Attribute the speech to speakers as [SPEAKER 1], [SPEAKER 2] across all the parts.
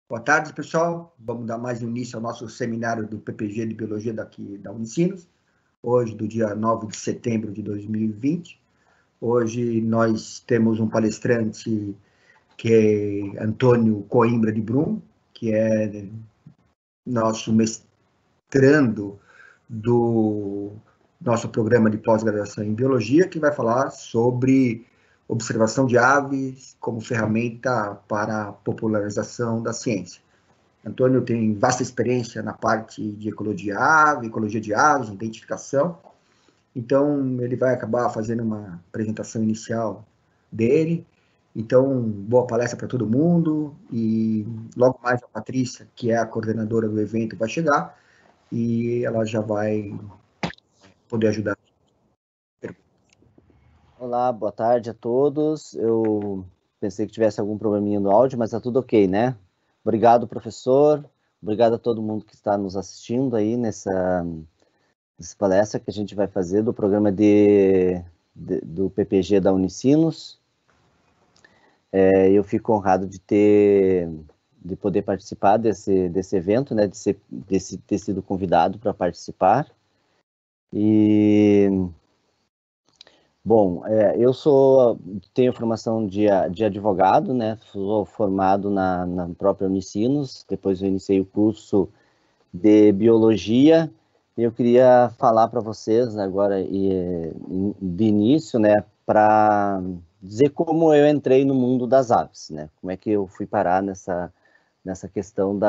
[SPEAKER 1] Boa tarde, pessoal. Vamos dar mais início ao nosso seminário do PPG de Biologia daqui da Unicinos, hoje, do dia 9 de setembro de 2020. Hoje nós temos um palestrante que é Antônio Coimbra de Brum, que é nosso mestrando do nosso programa de pós-graduação em Biologia, que vai falar sobre observação de aves como ferramenta para a popularização da ciência. Antônio tem vasta experiência na parte de ecologia de aves, identificação, então ele vai acabar fazendo uma apresentação inicial dele. Então, boa palestra para todo mundo, e logo mais a Patrícia, que é a coordenadora do evento, vai chegar, e ela já vai poder ajudar.
[SPEAKER 2] Olá, boa tarde a todos. Eu pensei que tivesse algum probleminha no áudio, mas tá tudo ok, né? Obrigado, professor. Obrigado a todo mundo que está nos assistindo aí nessa palestra que a gente vai fazer do programa do PPG da Unicinos. Eu fico honrado de poder participar desse evento, né? De ter sido convidado para participar. Bom, eu tenho formação de advogado, né? Sou formado na própria Unicinos, depois eu iniciei o curso de Biologia, e eu queria falar para vocês agora, de início, né, para dizer como eu entrei no mundo das aves, né? Como é que eu fui parar nessa questão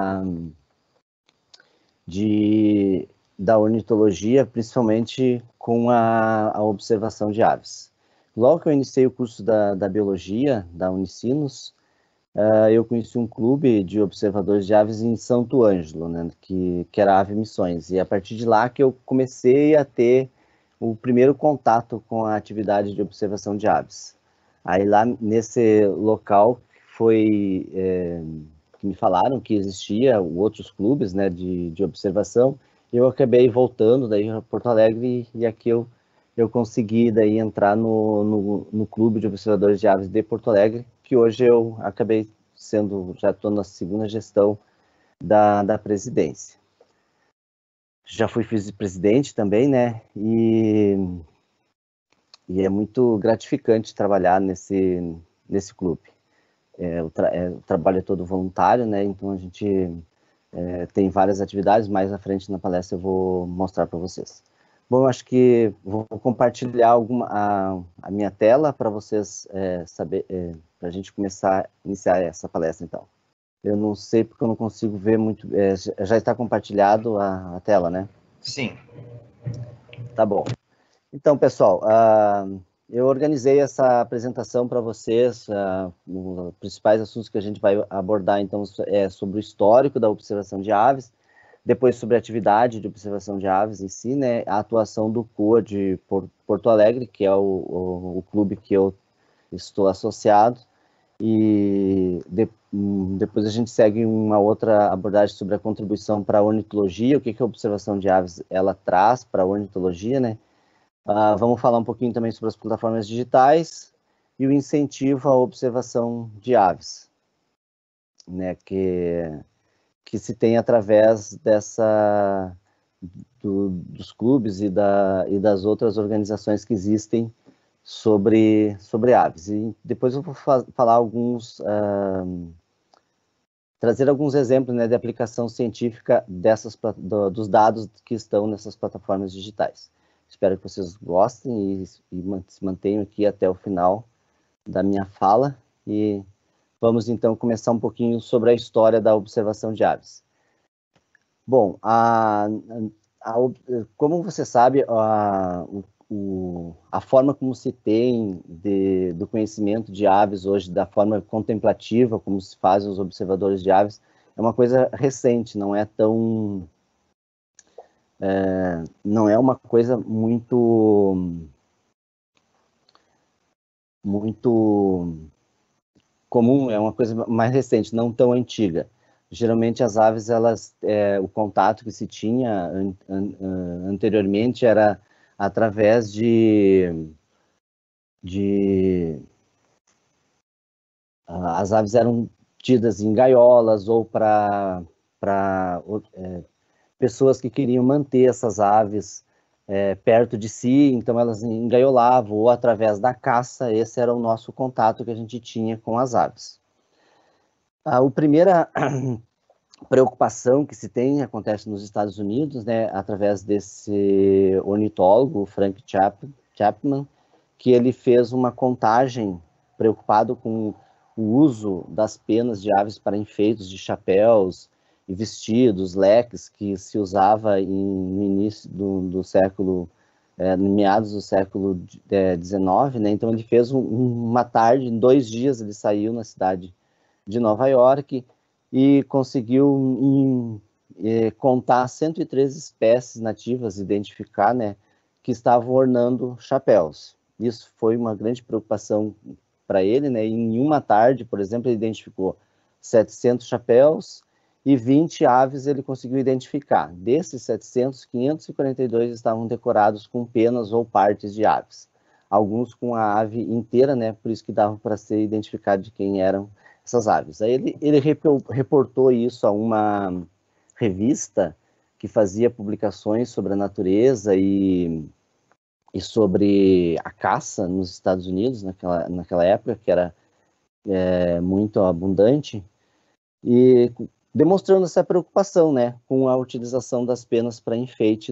[SPEAKER 2] da ornitologia, principalmente com a observação de aves. Logo que eu iniciei o curso da biologia, da Unicinos, eu conheci um clube de observadores de aves em Santo Ângelo, né, que era Ave Missões, e a partir de lá que eu comecei a ter o primeiro contato com a atividade de observação de aves. Aí lá nesse local que me falaram que existia outros clubes, né, de observação. Eu acabei voltando daí a Porto Alegre, e aqui eu consegui daí entrar no clube de observadores de aves de Porto Alegre, que hoje eu acabei já estou na segunda gestão da presidência. Já fui vice-presidente também, né, e é muito gratificante trabalhar nesse clube. O trabalho é todo voluntário, né, então a gente tem várias atividades. Mais à frente na palestra eu vou mostrar para vocês. Bom, eu acho que vou compartilhar a minha tela para vocês para a gente iniciar essa palestra, então. Eu não sei porque eu não consigo ver muito. Já está compartilhado a tela, né?
[SPEAKER 3] Sim.
[SPEAKER 2] Tá bom. Então, pessoal, eu organizei essa apresentação para vocês. Os principais assuntos que a gente vai abordar, então, é sobre o histórico da observação de aves, depois sobre a atividade de observação de aves em si, né, a atuação do COA de Porto Alegre, que é o clube que eu estou associado, e depois a gente segue uma outra abordagem sobre a contribuição para a ornitologia, o que a observação de aves ela traz para a ornitologia, né. Vamos falar um pouquinho também sobre as plataformas digitais e o incentivo à observação de aves, né, que se tem através dos clubes e das outras organizações que existem sobre aves. E depois eu vou falar trazer alguns exemplos, né, de aplicação científica dos dados que estão nessas plataformas digitais. Espero que vocês gostem e se mantenham aqui até o final da minha fala. E vamos, então, começar um pouquinho sobre a história da observação de aves. Bom, como você sabe, a forma como se tem do conhecimento de aves hoje, da forma contemplativa como se fazem os observadores de aves, é uma coisa recente, não é uma coisa muito comum, é uma coisa mais recente, não tão antiga. Geralmente as aves, o contato que se tinha anteriormente era através as aves tidas em gaiolas ou para pessoas que queriam manter essas aves perto de si, então elas engaiolavam ou através da caça. Esse era o nosso contato que a gente tinha com as aves. A primeira preocupação que se tem acontece nos Estados Unidos, né, através desse ornitólogo, Frank Chapman, que ele fez uma contagem preocupado com o uso das penas de aves para enfeites de chapéus e vestidos, leques, que se usava no início do século, no meados do século XIX, né? Então ele fez uma tarde, em 2 dias ele saiu na cidade de Nova York e conseguiu contar 103 espécies nativas, identificar, né, que estavam ornando chapéus. Isso foi uma grande preocupação para ele, né? Em uma tarde, por exemplo, ele identificou 700 chapéus e 20 aves ele conseguiu identificar. Desses 700, 542 estavam decorados com penas ou partes de aves. Alguns com a ave inteira, né? Por isso que dava para ser identificado de quem eram essas aves. Aí ele reportou isso a uma revista que fazia publicações sobre a natureza e sobre a caça nos Estados Unidos naquela época, que era muito abundante, e demonstrando essa preocupação, né, com a utilização das penas para enfeite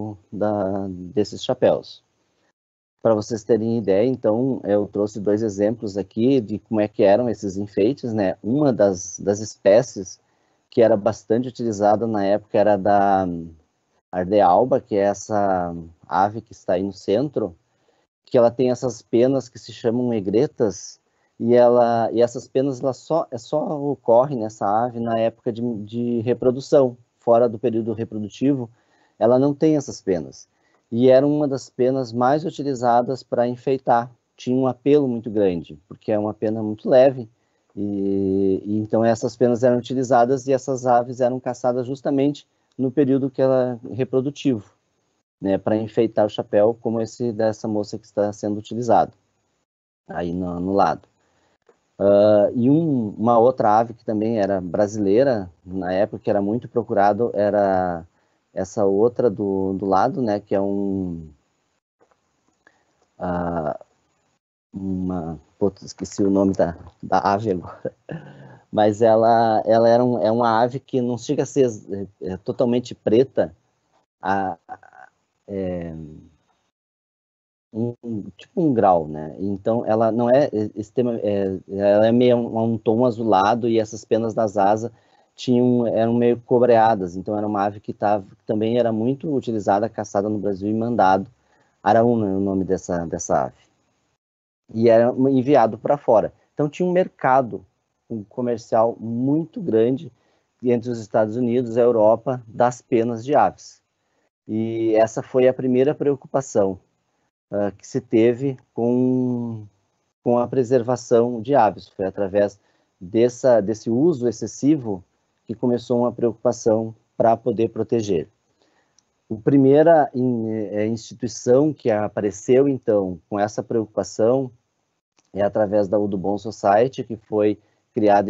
[SPEAKER 2] desses chapéus. Para vocês terem ideia, então, eu trouxe 2 exemplos aqui de como é que eram esses enfeites, né? Uma das espécies que era bastante utilizada na época era da ardealba, que é essa ave que está aí no centro, que ela tem essas penas que se chamam egretas, e essas penas só ocorrem nessa ave na época de reprodução. Fora do período reprodutivo, ela não tem essas penas. E era uma das penas mais utilizadas para enfeitar. Tinha um apelo muito grande, porque é uma pena muito leve, e então essas penas eram utilizadas e essas aves eram caçadas justamente no período que ela reprodutivo, né, para enfeitar o chapéu, como esse dessa moça que está sendo utilizado aí no lado. E uma outra ave que também era brasileira na época, que era muito procurado, era essa outra do lado, né, que é esqueci o nome da ave agora, mas ela é uma ave que não chega a ser totalmente preta, tipo um grau, né? Então ela não ela é meio um tom azulado, e essas penas das asas eram meio cobreadas. Então era uma ave que também era muito utilizada, caçada no Brasil e mandado. Araúna é o nome dessa ave. E era enviado para fora. Então tinha um mercado comercial muito grande entre os Estados Unidos e a Europa das penas de aves. E essa foi a primeira preocupação que se teve com a preservação de aves. Foi através desse uso excessivo que começou uma preocupação para poder proteger. A primeira instituição que apareceu, então, com essa preocupação é através da Audubon Society, que foi criada em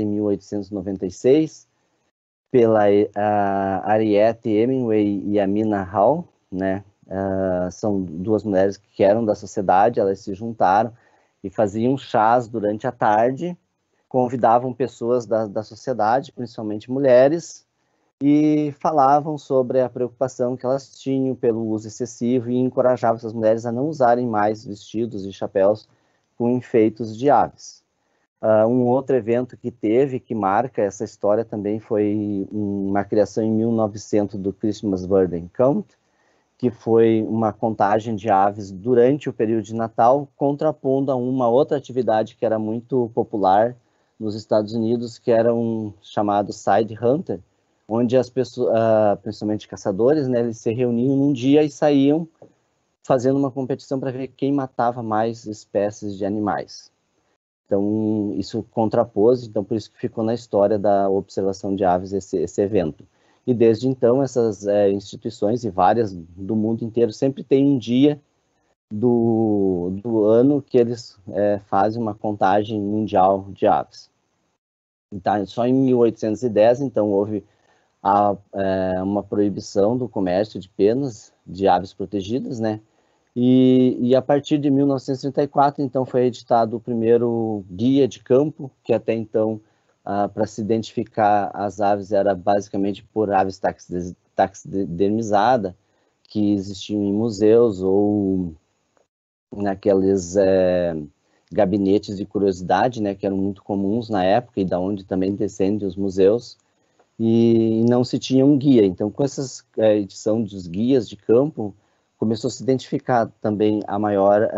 [SPEAKER 2] 1896 pela Harriet Hemingway e Amina Hall, né? São 2 mulheres que eram da sociedade, elas se juntaram e faziam chás durante a tarde, convidavam pessoas da sociedade, principalmente mulheres, e falavam sobre a preocupação que elas tinham pelo uso excessivo e encorajavam essas mulheres a não usarem mais vestidos e chapéus com enfeites de aves. Um outro evento que marca essa história também foi uma criação em 1900 do Christmas Bird Count, que foi uma contagem de aves durante o período de Natal, contrapondo a uma outra atividade que era muito popular nos Estados Unidos, que era um chamado Side Hunter, onde as pessoas, principalmente caçadores, né, eles se reuniam num dia e saíam fazendo uma competição para ver quem matava mais espécies de animais. Então, isso contrapôs, então por isso que ficou na história da observação de aves esse evento. E desde então, essas instituições, e várias do mundo inteiro, sempre tem um dia do ano que eles fazem uma contagem mundial de aves. Tá, só em 1810, então, houve uma proibição do comércio de penas de aves protegidas, né? E a partir de 1934, então, foi editado o primeiro guia de campo, que até então, para se identificar as aves, era basicamente por aves taxidermizadas, que existiam em museus ou naqueles gabinetes de curiosidade, né, que eram muito comuns na época e da onde também descendem os museus, e não se tinha um guia. Então, com essa edição dos guias de campo, começou a se identificar também a maior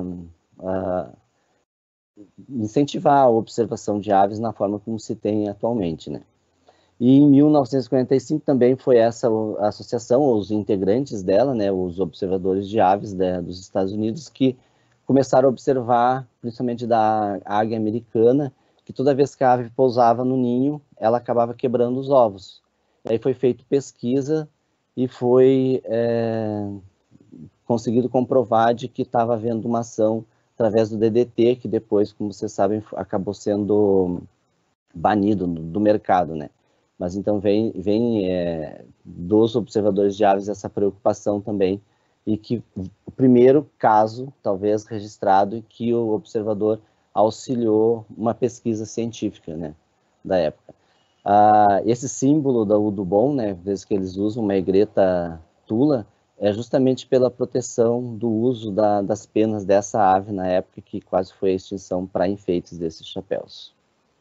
[SPEAKER 2] incentivar a observação de aves na forma como se tem atualmente, né? E em 1945 também foi essa a associação, os integrantes dela, né, os observadores de aves dos Estados Unidos, que começaram a observar, principalmente da águia americana, que toda vez que a ave pousava no ninho, ela acabava quebrando os ovos. E aí foi feita pesquisa e foi conseguido comprovar de que estava havendo uma ação através do DDT, que depois, como vocês sabem, acabou sendo banido do mercado, né? Mas então vem dos observadores de aves essa preocupação também, e que o primeiro caso, talvez, registrado, em que o observador auxiliou uma pesquisa científica, né, da época. Esse símbolo do bom, né, vezes que eles usam uma egreta tula, é justamente pela proteção do uso das penas dessa ave na época, que quase foi a extinção para enfeites desses chapéus.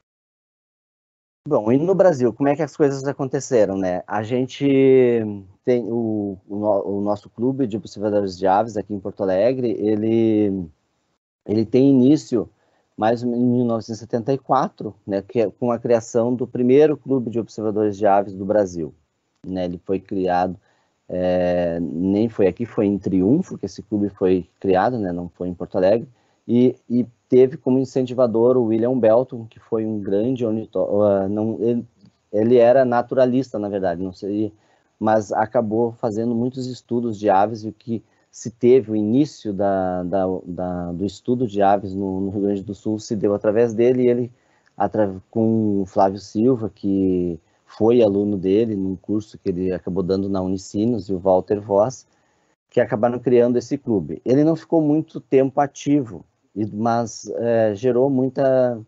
[SPEAKER 2] Bom, e no Brasil, como é que as coisas aconteceram, né? A gente tem o nosso clube de observadores de aves aqui em Porto Alegre, ele tem início mais ou menos em 1974, né, que é com a criação do primeiro clube de observadores de aves do Brasil, né? Ele foi criado, nem foi aqui, foi em Triunfo que esse clube foi criado, né? Não foi em Porto Alegre, e teve como incentivador o William Belton, que foi um grande ornitólogo, ele era naturalista, na verdade, não seria, mas acabou fazendo muitos estudos de aves, e o que se teve o início do estudo de aves no Rio Grande do Sul se deu através dele, e ele, com o Flávio Silva, que foi aluno dele num curso que ele acabou dando na Unicinos, e o Walter Voss, que acabaram criando esse clube. Ele não ficou muito tempo ativo, mas gerou muita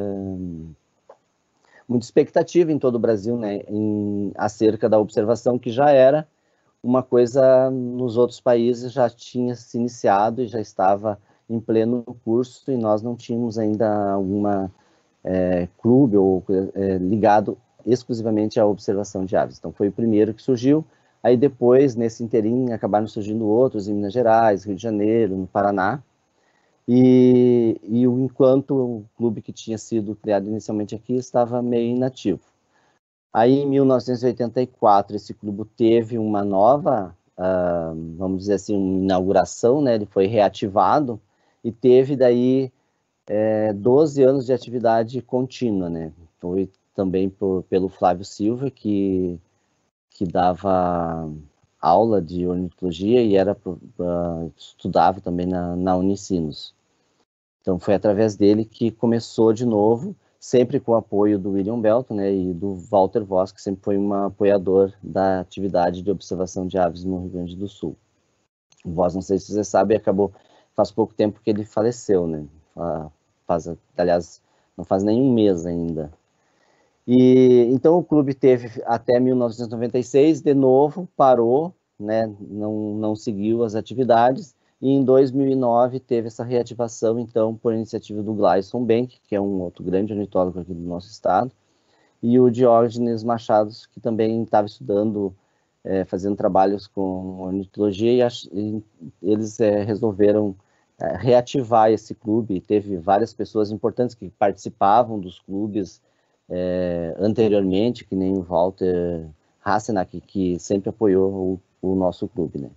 [SPEAKER 2] expectativa em todo o Brasil, né, acerca da observação, que já era uma coisa nos outros países, já tinha se iniciado e já estava em pleno curso, e nós não tínhamos ainda alguma clube ou ligado exclusivamente à observação de aves. Então foi o primeiro que surgiu. Aí depois, nesse interim, acabaram surgindo outros em Minas Gerais, Rio de Janeiro, no Paraná, e enquanto o clube que tinha sido criado inicialmente aqui estava meio inativo. Aí, em 1984, esse clube teve uma nova, vamos dizer assim, uma inauguração, né? Ele foi reativado e teve daí 12 anos de atividade contínua, né? Foi também pelo Flávio Silva, que dava aula de ornitologia e estudava também na Unicinos. Então, foi através dele que começou de novo, sempre com o apoio do William Belton, né, e do Walter Voss, que sempre foi um apoiador da atividade de observação de aves no Rio Grande do Sul. O Voss, não sei se você sabe, faz pouco tempo que ele faleceu, né? Aliás, não faz nenhum mês ainda. E então o clube teve até 1996, de novo parou, né? Não seguiu as atividades. E em 2009 teve essa reativação, então, por iniciativa do Gleison Bank, que é um outro grande ornitólogo aqui do nosso estado, e o Diógenes Machado, que também estava estudando, fazendo trabalhos com ornitologia, e eles resolveram reativar esse clube. Teve várias pessoas importantes que participavam dos clubes anteriormente, que nem o Walter Hassenack, que sempre apoiou o nosso clube, né?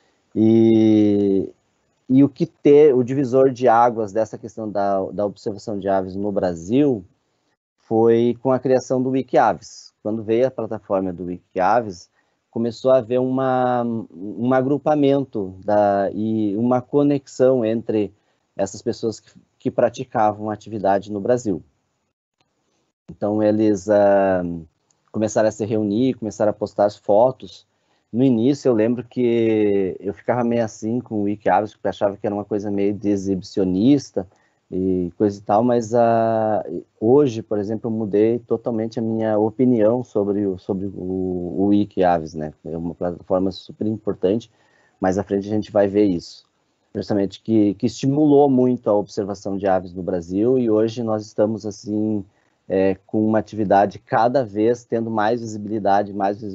[SPEAKER 2] E o divisor de águas dessa questão da observação de aves no Brasil foi com a criação do Wikiaves. Quando veio a plataforma do Wikiaves, começou a haver um agrupamento e uma conexão entre essas pessoas que praticavam atividade no Brasil. Então, eles começaram a se reunir, começaram a postar as fotos. No início, eu lembro que eu ficava meio assim com o Wikiaves, porque eu achava que era uma coisa meio de exibicionista e coisa e tal, mas hoje, por exemplo, eu mudei totalmente a minha opinião sobre o Wikiaves, né? É uma plataforma super importante, mais à frente a gente vai ver isso. Justamente que estimulou muito a observação de aves no Brasil, e hoje nós estamos, assim, com uma atividade cada vez tendo mais visibilidade,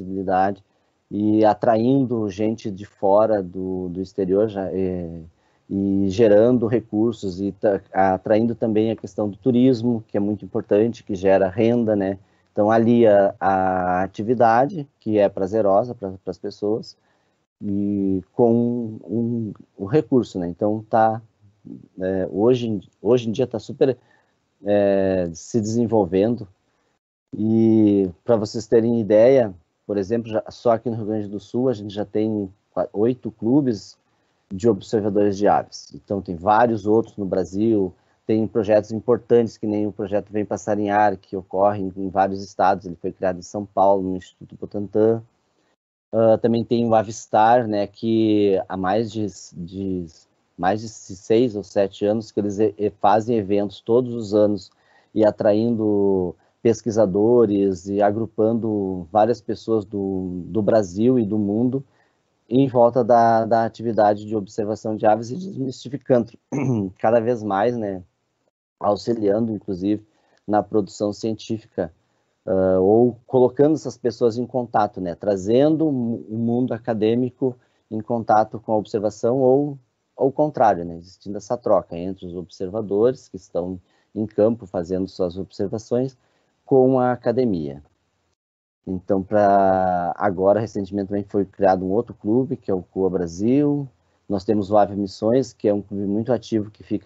[SPEAKER 2] e atraindo gente de fora do exterior e gerando recursos e atraindo também a questão do turismo, que é muito importante, que gera renda, né? Então, alia a atividade, que é prazerosa para as pessoas, e com o recurso, né? Então, hoje em dia está super se desenvolvendo. E para vocês terem ideia, por exemplo, só aqui no Rio Grande do Sul a gente já tem 8 clubes de observadores de aves. Então tem vários outros no Brasil, tem projetos importantes, que nem o projeto Vem Passarinhar, que ocorre em vários estados. Ele foi criado em São Paulo, no Instituto Butantan. Também tem o Avistar, né, que há mais de 6 ou 7 anos que eles fazem eventos todos os anos e atraindo pesquisadores e agrupando várias pessoas do Brasil e do mundo em volta da atividade de observação de aves e desmistificando cada vez mais, né, auxiliando, inclusive, na produção científica, ou colocando essas pessoas em contato, né, trazendo o mundo acadêmico em contato com a observação, ou ao contrário, né, existindo essa troca entre os observadores que estão em campo fazendo suas observações com a academia. Então, agora, recentemente, também foi criado um outro clube, que é o CUA Brasil. Nós temos o Ave Missões, que é um clube muito ativo, que fica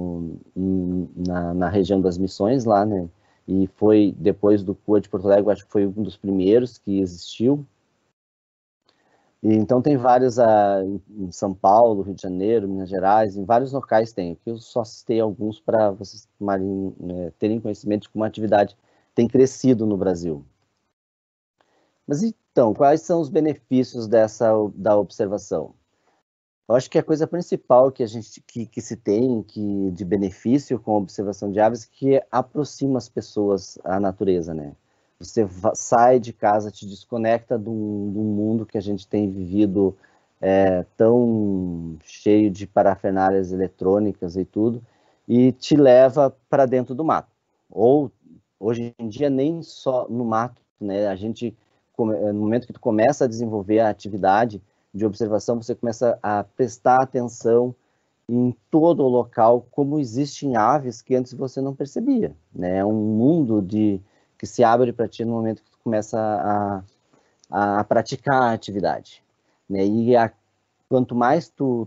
[SPEAKER 2] na região das Missões, lá, né? E foi, depois do CUA de Porto Alegre, acho que foi um dos primeiros que existiu. E, então, tem vários em São Paulo, Rio de Janeiro, Minas Gerais, em vários locais tem. Aqui eu só citei alguns para vocês terem conhecimento de como a atividade tem crescido no Brasil. Mas então, quais são os benefícios da observação? Eu acho que a coisa principal que se tem de benefício com a observação de aves é que aproxima as pessoas à natureza, né? Você sai de casa, te desconecta do mundo que a gente tem vivido tão cheio de parafernálias eletrônicas e tudo, e te leva para dentro do mato. Ou, hoje em dia, nem só no mato, né? No momento que tu começa a desenvolver a atividade de observação, você começa a prestar atenção em todo o local, como existem aves que antes você não percebia, né? É um mundo que se abre para ti no momento que tu começa a praticar a atividade, né? E quanto mais tu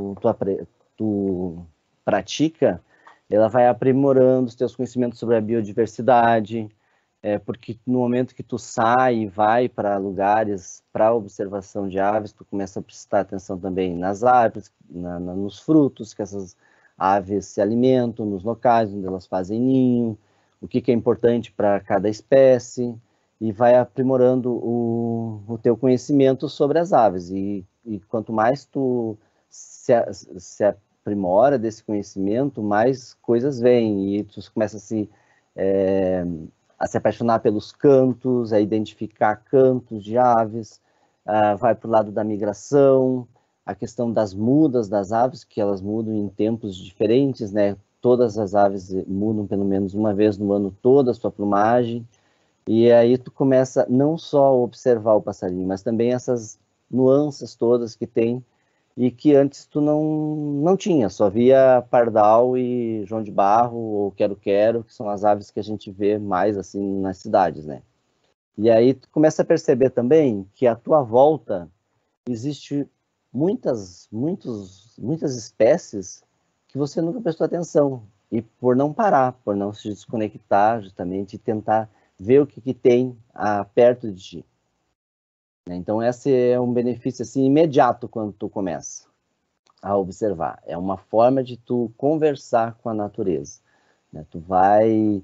[SPEAKER 2] pratica, ela vai aprimorando os teus conhecimentos sobre a biodiversidade, porque no momento que tu sai e vai para lugares para observação de aves, tu começa a prestar atenção também nas árvores, nos frutos que essas aves se alimentam, nos locais onde elas fazem ninho, o que é importante para cada espécie, e vai aprimorando o teu conhecimento sobre as aves. E quanto mais tu se aprimora desse conhecimento, mais coisas vêm, e tu começa a se apaixonar pelos cantos, a identificar cantos de aves, vai para o lado da migração, a questão das mudas das aves, que elas mudam em tempos diferentes, né? Todas as aves mudam pelo menos uma vez no ano toda a sua plumagem, e aí tu começa não só a observar o passarinho, mas também essas nuances todas que tem e que antes tu não tinha, só via pardal e João de Barro ou quero-quero, que são as aves que a gente vê mais assim nas cidades, né? E aí tu começa a perceber também que à tua volta existe muitas espécies que você nunca prestou atenção, e por não parar, por não se desconectar justamente e tentar ver o que tem perto de ti. Então, esse é um benefício assim, imediato quando tu começa a observar. É uma forma de tu conversar com a natureza, né? Tu vai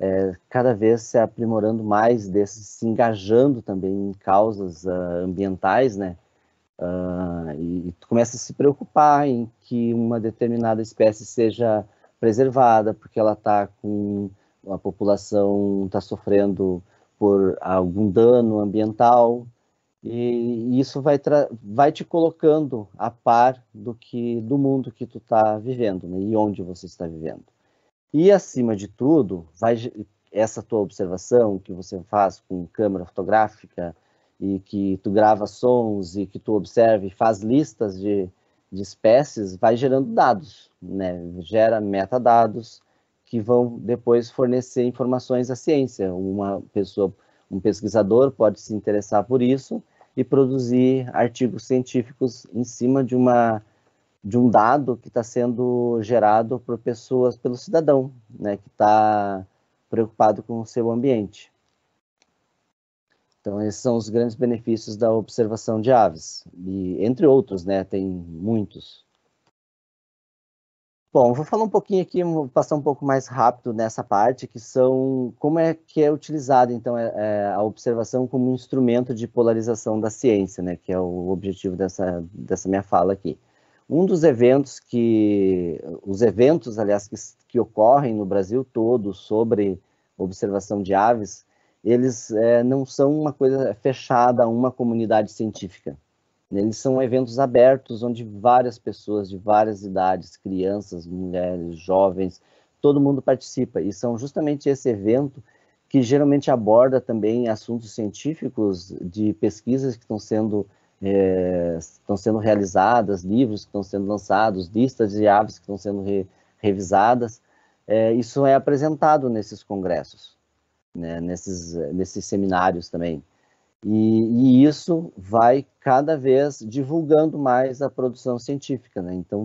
[SPEAKER 2] cada vez se aprimorando mais desses, se engajando também em causas ambientais, né? E tu começa a se preocupar em que uma determinada espécie seja preservada, porque ela está com a população está sofrendo por algum dano ambiental, e isso vai te colocando a par do mundo que tu está vivendo, né? E onde você está vivendo. E, acima de tudo, essa tua observação que você faz com câmera fotográfica e que tu grava sons e que tu observa e faz listas de espécies, vai gerando dados, né? Gera metadados que vão depois fornecer informações à ciência. Um pesquisador pode se interessar por isso e produzir artigos científicos em cima de um dado que está sendo gerado por pessoas, pelo cidadão, né, que está preocupado com o seu ambiente. Então, esses são os grandes benefícios da observação de aves, e entre outros, né, tem muitos. Bom, vou falar um pouquinho aqui, vou passar um pouco mais rápido nessa parte, que são como é que é utilizada, então, a observação como um instrumento de polarização da ciência, né, que é o objetivo dessa minha fala aqui. Um dos eventos aliás, que ocorrem no Brasil todo sobre observação de aves, eles não são uma coisa fechada a uma comunidade científica. Eles são eventos abertos, onde várias pessoas de várias idades, crianças, mulheres, jovens, todo mundo participa. E são justamente esse evento que geralmente aborda também assuntos científicos de pesquisas que estão sendo realizadas, livros que estão sendo lançados, listas de aves que estão sendo revisadas. Isso é apresentado nesses congressos, né, nesses seminários também. E isso vai cada vez divulgando mais a produção científica, né? Então,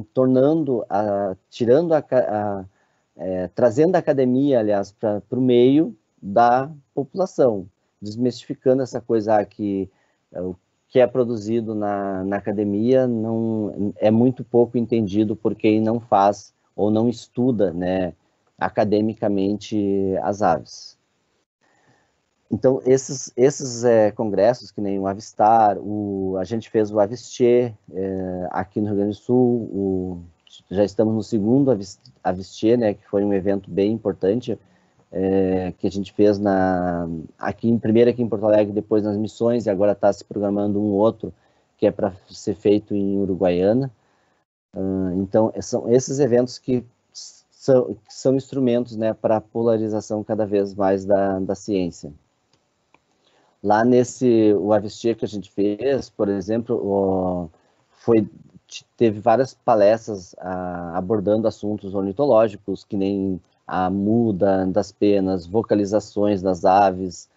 [SPEAKER 2] trazendo a academia, aliás, para o meio da população, desmistificando essa coisa que o que é produzido na academia não é muito pouco entendido por quem não faz ou não estuda, né, academicamente as aves. Então, esses congressos, que nem o Avistar, a gente fez o Avistier aqui no Rio Grande do Sul, já estamos no segundo Avistier, né, que foi um evento bem importante, que a gente fez primeiro aqui em Porto Alegre, depois nas Missões, e agora está se programando um outro, que é para ser feito em Uruguaiana. Então, são esses eventos que são instrumentos, né, para a polarização cada vez mais da ciência. Lá o Avistier que a gente fez, por exemplo, teve várias palestras abordando assuntos ornitológicos, que nem a muda das penas, vocalizações das aves,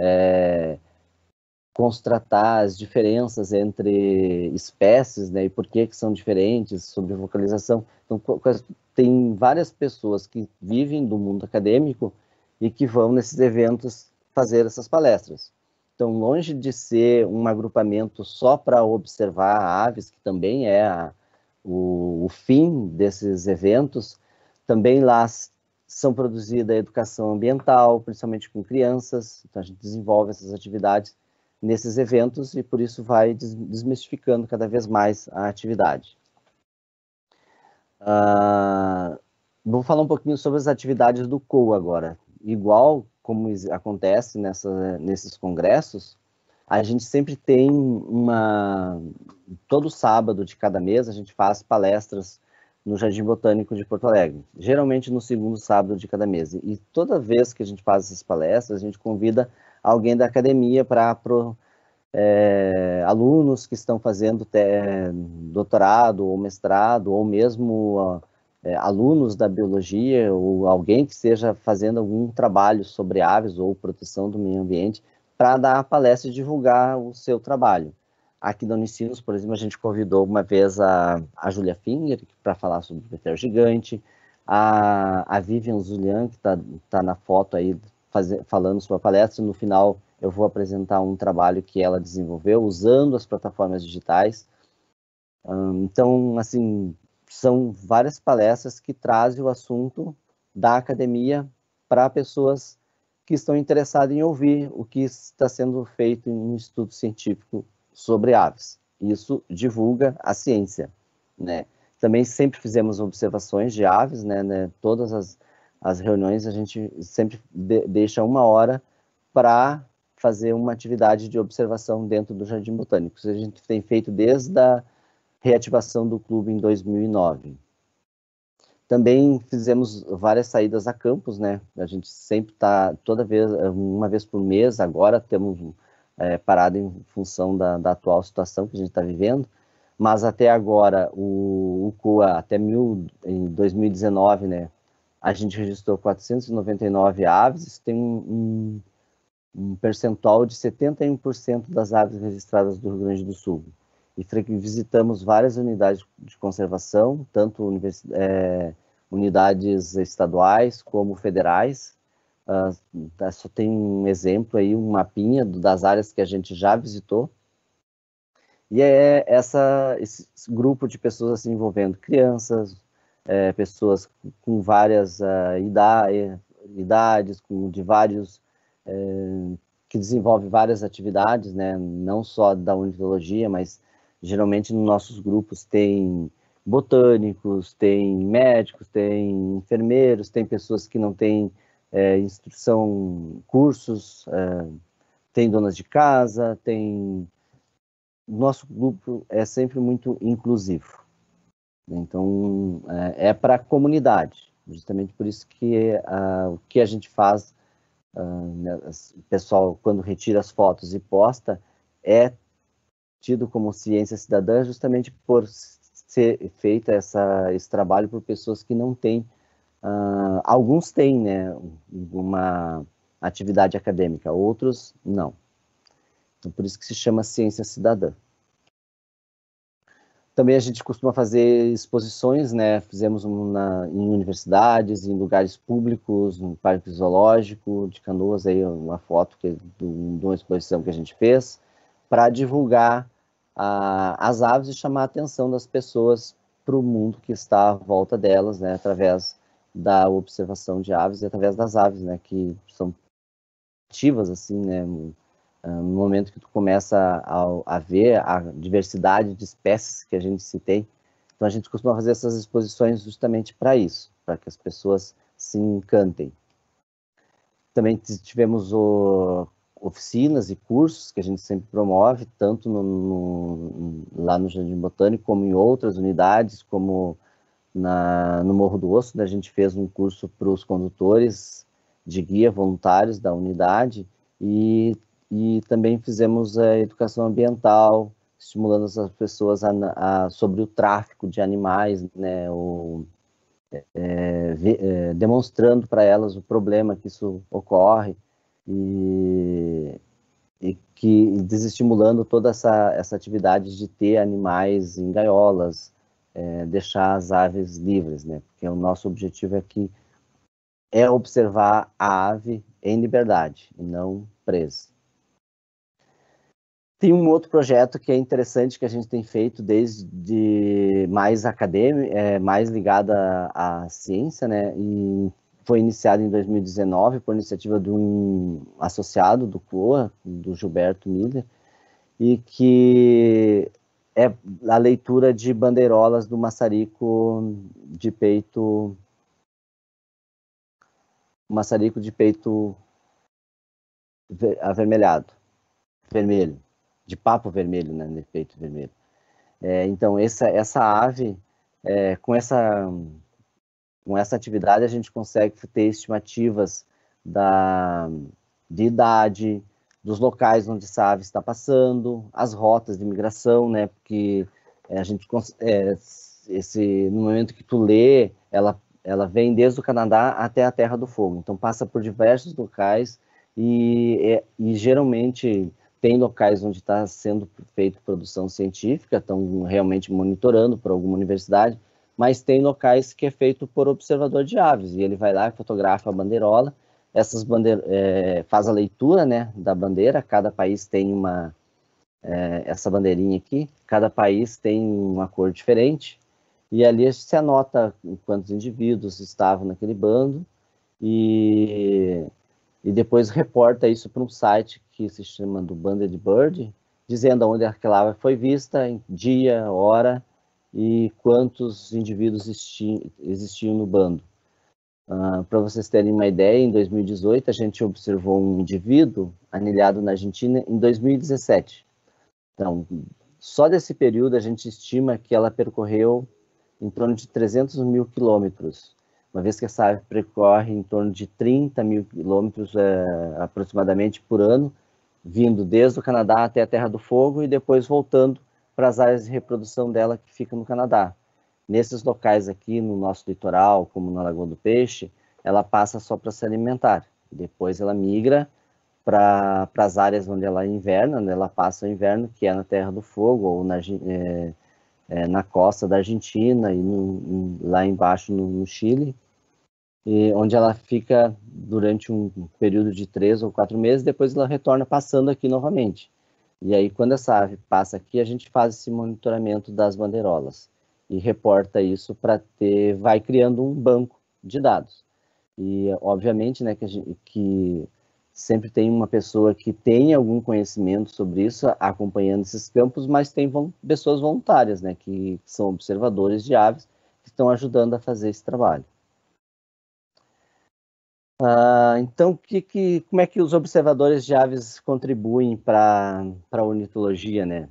[SPEAKER 2] constatar as diferenças entre espécies, né, e por que são diferentes, sobre vocalização. Então, tem várias pessoas que vivem do mundo acadêmico e que vão nesses eventos fazer essas palestras. Então, longe de ser um agrupamento só para observar aves, que também é o fim desses eventos, também lá são produzida educação ambiental, principalmente com crianças. Então, a gente desenvolve essas atividades nesses eventos e, por isso, vai desmistificando cada vez mais a atividade. Vou falar um pouquinho sobre as atividades do COA agora. Igual como acontece nesses congressos, a gente sempre tem todo sábado de cada mês, a gente faz palestras no Jardim Botânico de Porto Alegre, geralmente no segundo sábado de cada mês. E toda vez que a gente faz essas palestras, a gente convida alguém da academia para alunos que estão fazendo doutorado ou mestrado, ou mesmo alunos da biologia, ou alguém que esteja fazendo algum trabalho sobre aves ou proteção do meio ambiente, para dar a palestra e divulgar o seu trabalho. Aqui no Unicinos, por exemplo, a gente convidou uma vez a Julia Finger para falar sobre o petrel gigante, a Vivian Zulian, que tá na foto aí, falando sua palestra. No final, eu vou apresentar um trabalho que ela desenvolveu usando as plataformas digitais. Então, assim, são várias palestras que trazem o assunto da academia para pessoas que estão interessadas em ouvir o que está sendo feito em um estudo científico sobre aves. Isso divulga a ciência, né? Também sempre fizemos observações de aves, né? Todas as reuniões a gente sempre deixa 1 hora para fazer uma atividade de observação dentro do Jardim Botânico. Isso a gente tem feito desde a reativação do clube em 2009. Também fizemos várias saídas a campos, né? A gente sempre está, toda vez, 1 vez por mês, agora temos parado em função da atual situação que a gente está vivendo, mas até agora, o COA, em 2019, né, a gente registrou 499 aves, isso tem um percentual de 71% das aves registradas do Rio Grande do Sul. E visitamos várias unidades de conservação, tanto unidades estaduais como federais. Só tem um exemplo aí, um mapinha das áreas que a gente já visitou. E é esse grupo de pessoas assim, envolvendo crianças, pessoas com várias idades, de vários... que desenvolve várias atividades, né? Não só da ornitologia, mas geralmente nos nossos grupos tem botânicos, tem médicos, tem enfermeiros, tem pessoas que não têm instrução, cursos, tem donas de casa, tem... Nosso grupo é sempre muito inclusivo. Então, é para a comunidade. Justamente por isso que o que a gente faz, o pessoal, quando retira as fotos e posta, é tido como ciência cidadã, justamente por ser feita esse trabalho por pessoas que não têm, alguns têm, né, uma atividade acadêmica, outros não. Então, por isso que se chama ciência cidadã. Também a gente costuma fazer exposições, né? Fizemos em universidades, em lugares públicos, no Parque Zoológico de Canoas, aí uma foto de uma exposição que a gente fez, para divulgar as aves e chamar a atenção das pessoas para o mundo que está à volta delas, né? Através da observação de aves e através das aves, né? Que são ativas, assim, né? No momento que tu começa a ver a diversidade de espécies que a gente se tem. Então, a gente costuma fazer essas exposições justamente para isso, para que as pessoas se encantem. Também tivemos oficinas e cursos que a gente sempre promove, tanto lá no Jardim Botânico, como em outras unidades, como no Morro do Osso, né? A gente fez um curso para os condutores de guia voluntários da unidade e também fizemos a educação ambiental, estimulando as pessoas sobre o tráfico de animais, né, demonstrando para elas o problema que isso ocorre e desestimulando toda essa atividade de ter animais em gaiolas, deixar as aves livres, né, porque o nosso objetivo aqui é observar a ave em liberdade e não presa. Tem um outro projeto que é interessante, que a gente tem feito desde mais acadêmico, mais ligado à ciência, né? E foi iniciado em 2019 por iniciativa de um associado do COA, do Gilberto Miller, e que é a leitura de bandeirolas do maçarico de peito avermelhado, vermelho. De papo vermelho, né, de peito vermelho. Então, essa ave, com essa atividade, a gente consegue ter estimativas de idade, dos locais onde essa ave está passando, as rotas de migração, né, porque a gente, no momento que tu lê, ela vem desde o Canadá até a Terra do Fogo, então passa por diversos locais e geralmente tem locais onde está sendo feita produção científica, estão realmente monitorando por alguma universidade, mas tem locais que é feito por observador de aves, e ele vai lá, fotografa a bandeirola, faz a leitura, né, da bandeira, cada país tem essa bandeirinha aqui, cada país tem uma cor diferente, e ali se anota quantos indivíduos estavam naquele bando, e depois reporta isso para um site que se chama do Banded Bird, dizendo onde aquela ave foi vista, em dia, hora e quantos indivíduos existiam no bando. Para vocês terem uma ideia, em 2018 a gente observou um indivíduo anilhado na Argentina em 2017. Então, só desse período a gente estima que ela percorreu em torno de 300 mil quilômetros, uma vez que essa ave percorre em torno de 30 mil quilômetros aproximadamente por ano, vindo desde o Canadá até a Terra do Fogo e depois voltando para as áreas de reprodução dela que ficam no Canadá. Nesses locais aqui no nosso litoral, como na Lagoa do Peixe, ela passa só para se alimentar. Depois ela migra para as áreas onde ela inverna, onde ela passa o inverno, que é na Terra do Fogo ou na costa da Argentina e lá embaixo no Chile, e onde ela fica durante um período de 3 ou 4 meses, depois ela retorna passando aqui novamente. E aí, quando essa ave passa aqui, a gente faz esse monitoramento das bandeirolas e reporta isso vai criando um banco de dados. E, obviamente, né, que sempre tem uma pessoa que tem algum conhecimento sobre isso, acompanhando esses campos, mas tem pessoas voluntárias, né, que são observadores de aves, que estão ajudando a fazer esse trabalho. Então, como é que os observadores de aves contribuem para a ornitologia, né?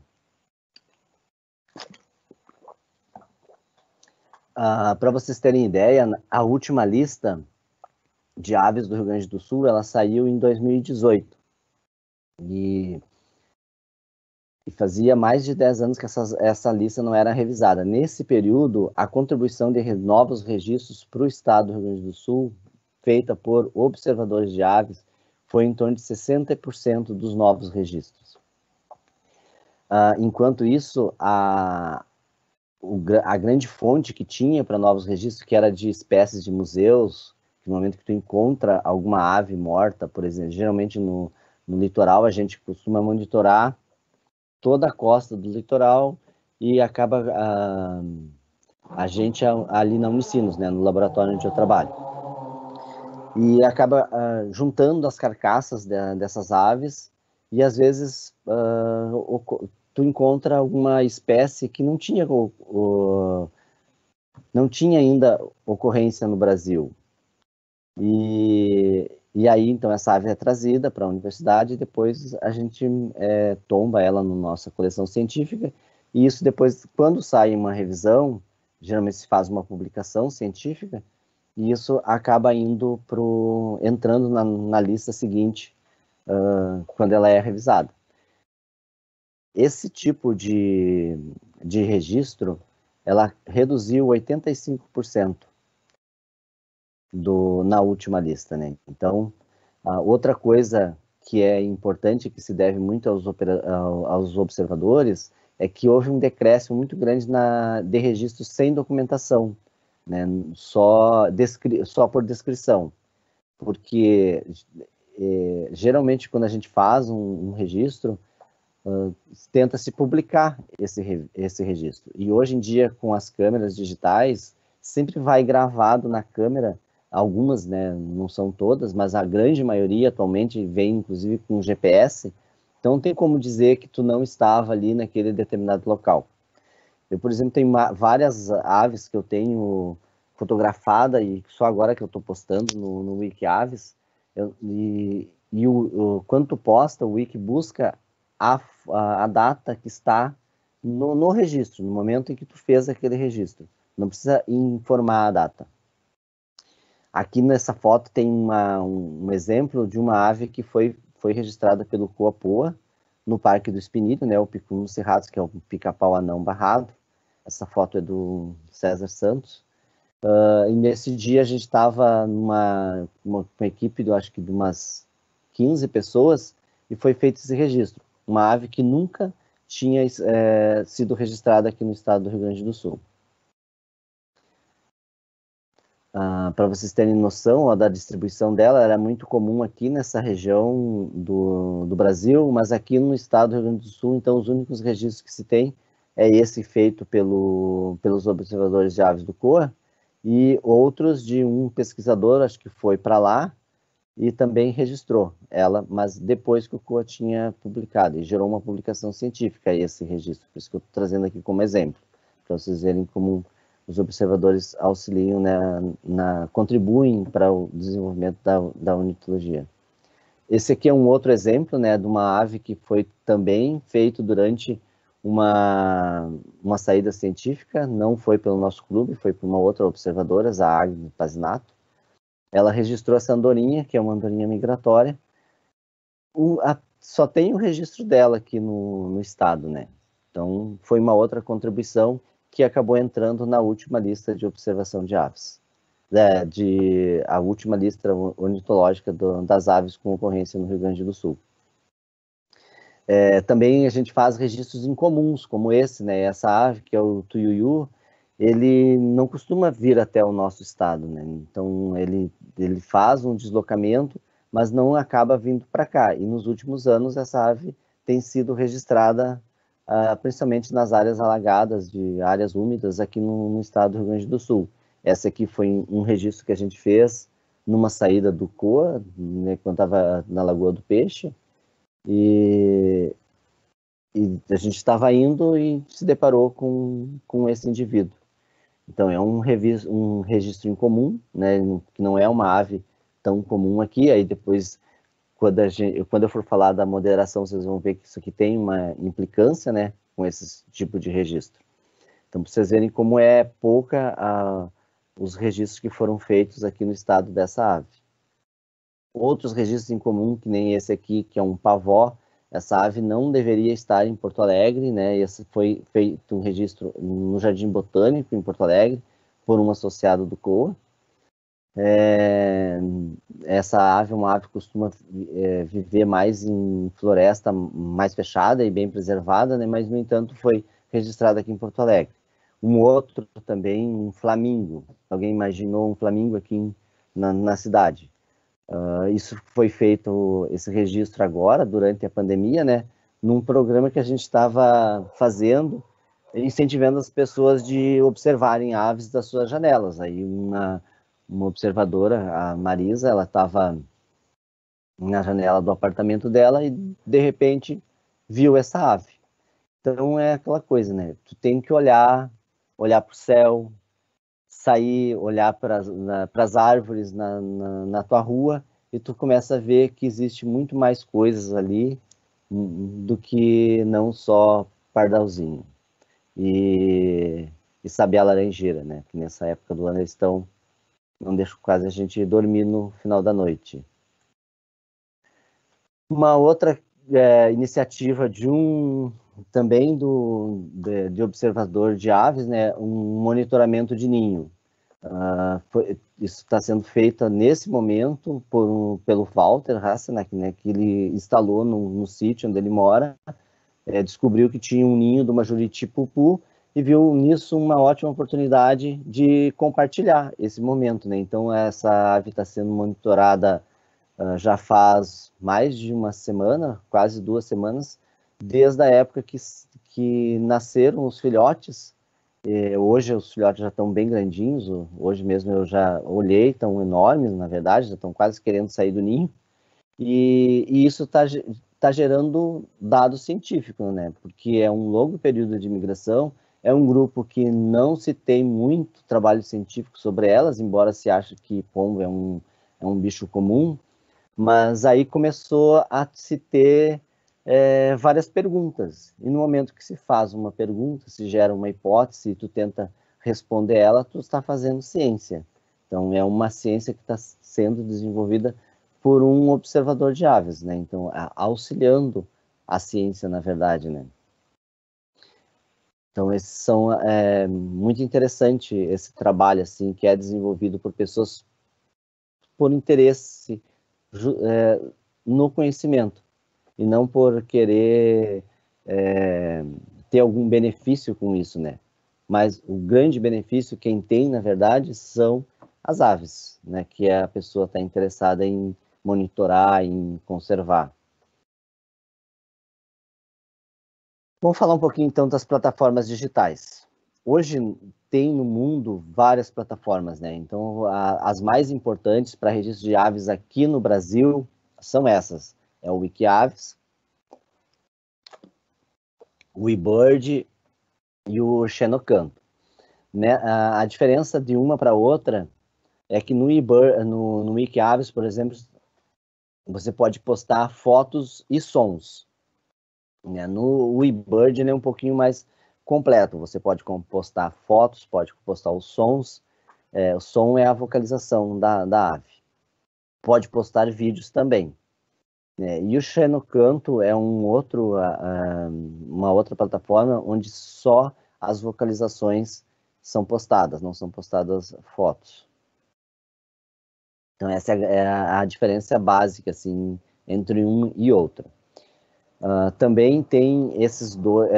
[SPEAKER 2] Para vocês terem ideia, a última lista de aves do Rio Grande do Sul, ela saiu em 2018. E fazia mais de 10 anos que essa lista não era revisada. Nesse período, a contribuição de novos registros para o estado do Rio Grande do Sul, feita por observadores de aves, foi em torno de 60% dos novos registros. Enquanto isso, a grande fonte que tinha para novos registros, que era de espécies de museus, no momento que tu encontra alguma ave morta, por exemplo, geralmente no litoral, a gente costuma monitorar toda a costa do litoral e acaba a gente ali na Unicinos, né, no laboratório onde eu trabalho. E acaba juntando as carcaças dessas aves e às vezes tu encontra alguma espécie que não tinha ainda ocorrência no Brasil. E aí, então, essa ave é trazida para a universidade e depois a gente tomba ela na nossa coleção científica. E isso depois, quando sai uma revisão, geralmente se faz uma publicação científica, e isso acaba entrando na lista seguinte, quando ela é revisada. Esse tipo de registro, ela reduziu 85% na última lista, né? Então, outra coisa que é importante, que se deve muito aos observadores, é que houve um decréscimo muito grande de registros sem documentação, né? Só por descrição, porque geralmente quando a gente faz um registro, tenta-se publicar esse registro. E hoje em dia, com as câmeras digitais, sempre vai gravado na câmera. Algumas, né, não são todas, mas a grande maioria atualmente vem, inclusive, com GPS. Então, não tem como dizer que tu não estava ali naquele determinado local. Eu, por exemplo, tenho várias aves que eu tenho fotografada e só agora que eu estou postando no Wiki Aves. Quando tu posta, o Wiki busca a data que está no registro, no momento em que tu fez aquele registro. Não precisa informar a data. Aqui nessa foto tem um exemplo de uma ave que foi registrada pelo Coapoa no Parque do Espinilho, né, o Picuno cerrados, que é o pica-pau anão barrado. Essa foto é do César Santos. E nesse dia a gente estava uma equipe, eu acho que de umas 15 pessoas, e foi feito esse registro. Uma ave que nunca tinha sido registrada aqui no estado do Rio Grande do Sul. Para vocês terem noção da distribuição dela, era muito comum aqui nessa região do Brasil, mas aqui no estado do Rio Grande do Sul, então os únicos registros que se tem é esse feito pelos observadores de aves do COA, e outros de um pesquisador, acho que foi para lá, e também registrou ela, mas depois que o COA tinha publicado, e gerou uma publicação científica esse registro, por isso que eu estou trazendo aqui como exemplo, para vocês verem como os observadores auxiliam, né, contribuem para o desenvolvimento da ornitologia. Esse aqui é um outro exemplo, né, de uma ave que foi também feito durante uma saída científica, não foi pelo nosso clube, foi por uma outra observadora, a Agnes Pazinato. Ela registrou essa andorinha, que é uma andorinha migratória. Só tem o registro dela aqui no estado, né? Então, foi uma outra contribuição que acabou entrando na última lista de observação de aves. A última lista ornitológica das aves com ocorrência no Rio Grande do Sul. Também a gente faz registros incomuns, como esse, né? Essa ave, que é o tuiuiu, ele não costuma vir até o nosso estado, né? Então, ele faz um deslocamento, mas não acaba vindo para cá. E nos últimos anos, essa ave tem sido registrada principalmente nas áreas alagadas, de áreas úmidas, aqui no estado do Rio Grande do Sul. Essa aqui foi um registro que a gente fez numa saída do COA, né, quando estava na Lagoa do Peixe, e a gente estava indo e se deparou com esse indivíduo. Então, é um registro incomum, né, que não é uma ave tão comum aqui. Aí depois, quando eu for falar da moderação, vocês vão ver que isso aqui tem uma implicância, né, com esse tipo de registro. Então, para vocês verem como é pouca os registros que foram feitos aqui no estado dessa ave. Outros registros em comum, que nem esse aqui, que é um pavó, essa ave não deveria estar em Porto Alegre, né? Esse foi feito um registro no Jardim Botânico, em Porto Alegre, por um associado do COA. Essa ave é uma ave que costuma viver mais em floresta mais fechada e bem preservada, né? Mas, no entanto, foi registrada aqui em Porto Alegre. Um outro também, um flamingo. Alguém imaginou um flamingo aqui na cidade? Isso foi feito, esse registro agora, durante a pandemia, né? Num programa que a gente estava fazendo, incentivando as pessoas de observarem aves das suas janelas. Aí uma observadora, a Marisa, ela estava na janela do apartamento dela e, de repente, viu essa ave. Então, é aquela coisa, né? Tu tem que olhar para o céu, sair, olhar para as árvores na tua rua, e tu começa a ver que existe muito mais coisas ali do que não só pardalzinho. E saber a laranjeira, né? Que nessa época do ano eles não deixam quase a gente dormir no final da noite. Uma outra iniciativa também de observador de aves, né? Um monitoramento de ninho. Isso está sendo feito nesse momento pelo Walter Hassenack, né, que ele instalou no sítio onde ele mora, descobriu que tinha um ninho de uma juriti-pupu e viu nisso uma ótima oportunidade de compartilhar esse momento, né? Então, essa ave está sendo monitorada já faz mais de uma semana, quase 2 semanas, desde a época que nasceram os filhotes. Hoje os filhotes já estão bem grandinhos, hoje mesmo eu já olhei, estão enormes, na verdade, já estão quase querendo sair do ninho, e isso está gerando dados científicos, né? Porque é um longo período de migração, é um grupo que não se tem muito trabalho científico sobre elas, embora se ache que pombo é um bicho comum, mas aí começou a se ter várias perguntas. E no momento que se faz uma pergunta, se gera uma hipótese e tu tenta responder ela, tu está fazendo ciência. Então, é uma ciência que está sendo desenvolvida por um observador de aves, né? Então, auxiliando a ciência, na verdade, né? Então, esses são muito interessante esse trabalho, assim, que é desenvolvido por pessoas por interesse no conhecimento, e não por querer ter algum benefício com isso, né? Mas o grande benefício, quem tem, na verdade, são as aves, né? Que a pessoa está interessada em monitorar, em conservar. Vamos falar um pouquinho, então, das plataformas digitais. Hoje, tem no mundo várias plataformas, né? Então, as mais importantes para registro de aves aqui no Brasil são essas. É o Wikiaves, o eBird e o Xenocanto. Né? A diferença de uma para outra é que no Wikiaves, por exemplo, você pode postar fotos e sons. Né? No eBird ele é um pouquinho mais completo. Você pode postar fotos, pode postar os sons. O som é a vocalização da ave. Pode postar vídeos também. E o Xenocanto é uma outra plataforma onde só as vocalizações são postadas, não são postadas fotos. Então essa é a diferença básica assim, entre um e outro. Também tem esses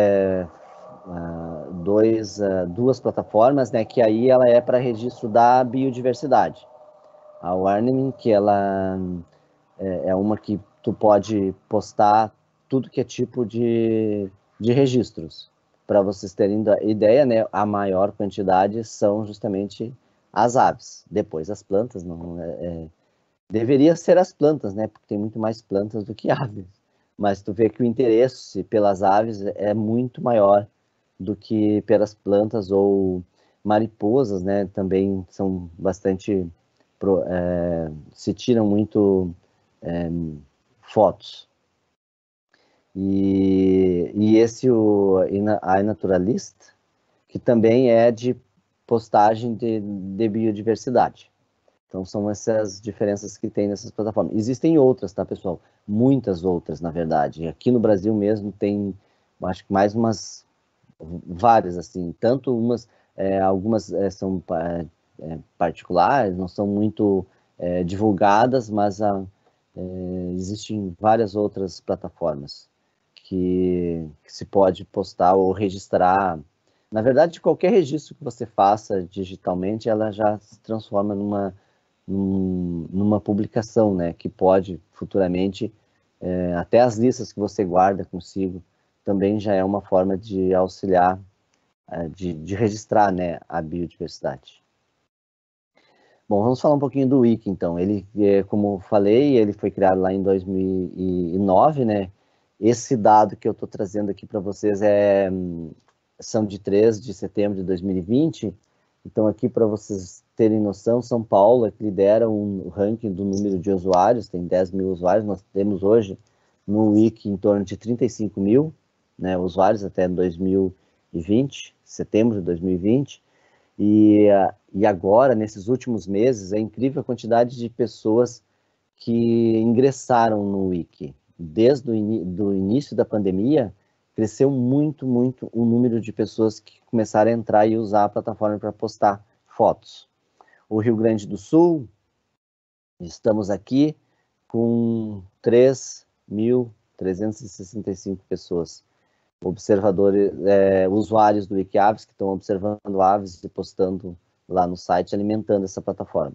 [SPEAKER 2] duas plataformas, né, que aí ela é para registro da biodiversidade. A Warneming, que ela é uma que tu pode postar tudo que é tipo de registros. Para vocês terem ideia, né, a maior quantidade são justamente as aves. Depois as plantas, deveria ser as plantas, né, porque tem muito mais plantas do que aves. Mas tu vê que o interesse pelas aves é muito maior do que pelas plantas ou mariposas, né, também são bastante, se tiram muito fotos. E esse, o iNaturalist, que também é de postagem de biodiversidade. Então, são essas diferenças que tem nessas plataformas. Existem outras, tá, pessoal? Muitas outras, na verdade. Aqui no Brasil mesmo tem, acho que mais umas, várias, assim. Tanto umas, algumas são particulares, não são muito divulgadas, mas existem várias outras plataformas que se pode postar ou registrar. Na verdade, qualquer registro que você faça digitalmente, ela já se transforma numa publicação, né, que pode futuramente, até as listas que você guarda consigo, também já é uma forma de auxiliar, de registrar, né, a biodiversidade. Bom, vamos falar um pouquinho do Wiki, então. Ele, como falei, ele foi criado lá em 2009, né? Esse dado que eu estou trazendo aqui para vocês são de 3 de setembro de 2020. Então, aqui, para vocês terem noção, São Paulo é que lidera o ranking do número de usuários, tem 10 mil usuários. Nós temos hoje no Wiki em torno de 35 mil, né, usuários até 2020, setembro de 2020. E agora, nesses últimos meses, é incrível a quantidade de pessoas que ingressaram no Wiki. Desde o início da pandemia, cresceu muito, muito o número de pessoas que começaram a entrar e usar a plataforma para postar fotos. O Rio Grande do Sul, estamos aqui com 3.365 pessoas. Observadores, usuários do Wikiaves que estão observando aves e postando lá no site, alimentando essa plataforma.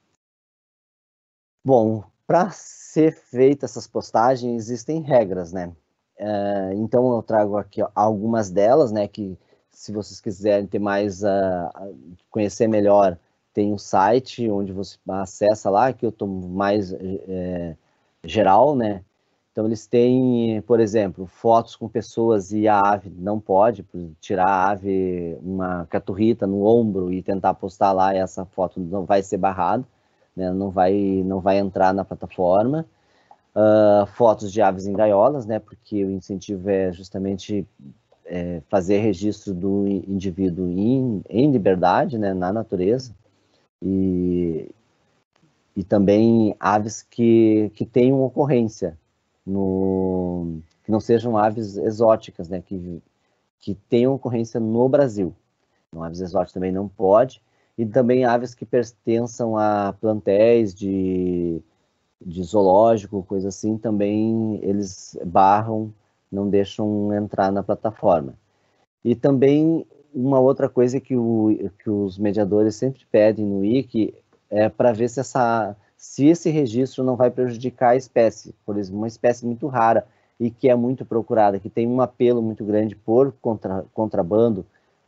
[SPEAKER 2] Bom, para ser feitas essas postagens, existem regras, né? Então eu trago aqui algumas delas, né? Que se vocês quiserem ter mais, conhecer melhor, tem um site onde você acessa lá, que eu estou mais geral, né? Então, eles têm, por exemplo, fotos com pessoas e a ave não pode, tirar a ave, uma caturrita no ombro e tentar postar lá, essa foto não vai ser barrada, né? Não vai entrar na plataforma. Fotos de aves em gaiolas, né? Porque o incentivo é justamente fazer registro do indivíduo em liberdade, né? Na natureza. E também aves que tenham ocorrência, que não sejam aves exóticas, né, que tenham ocorrência no Brasil. Então, aves exóticas também não pode, e também aves que pertençam a plantéis de zoológico, coisa assim, também eles barram, não deixam entrar na plataforma. E também uma outra coisa que os mediadores sempre pedem no Wiki é para ver se esse registro não vai prejudicar a espécie, por exemplo, uma espécie muito rara e que é muito procurada, que tem um apelo muito grande por contrabando,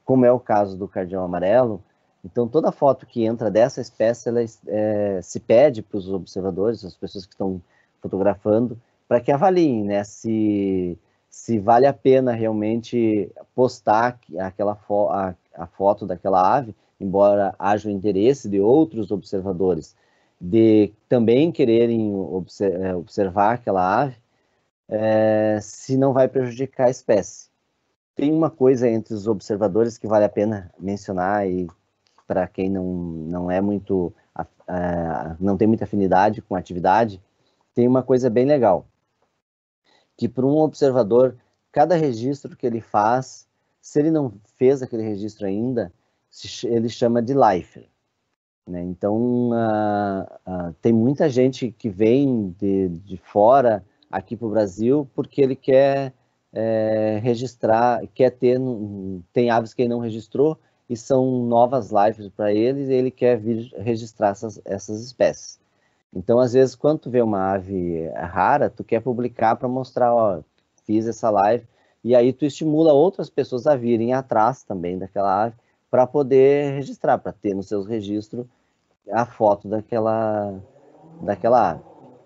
[SPEAKER 2] como é o caso do cardeal amarelo. Então, toda foto que entra dessa espécie, ela se pede para os observadores, as pessoas que estão fotografando, para que avaliem, né, se vale a pena realmente postar a foto daquela ave, embora haja o interesse de outros observadores de também quererem observar aquela ave, se não vai prejudicar a espécie. Tem uma coisa entre os observadores que vale a pena mencionar, e para quem não é muito, não tem muita afinidade com a atividade, tem uma coisa bem legal, que para um observador, cada registro que ele faz, se ele não fez aquele registro ainda, ele chama de lifer, né? Então, tem muita gente que vem de fora aqui para o Brasil porque ele quer registrar, tem aves que ele não registrou e são novas lives para ele, e ele quer vir registrar essas espécies. Então, às vezes, quando tu vê uma ave rara, tu quer publicar para mostrar, ó, fiz essa live, e aí tu estimula outras pessoas a virem atrás também daquela ave para poder registrar, para ter nos seus registros a foto daquela ave.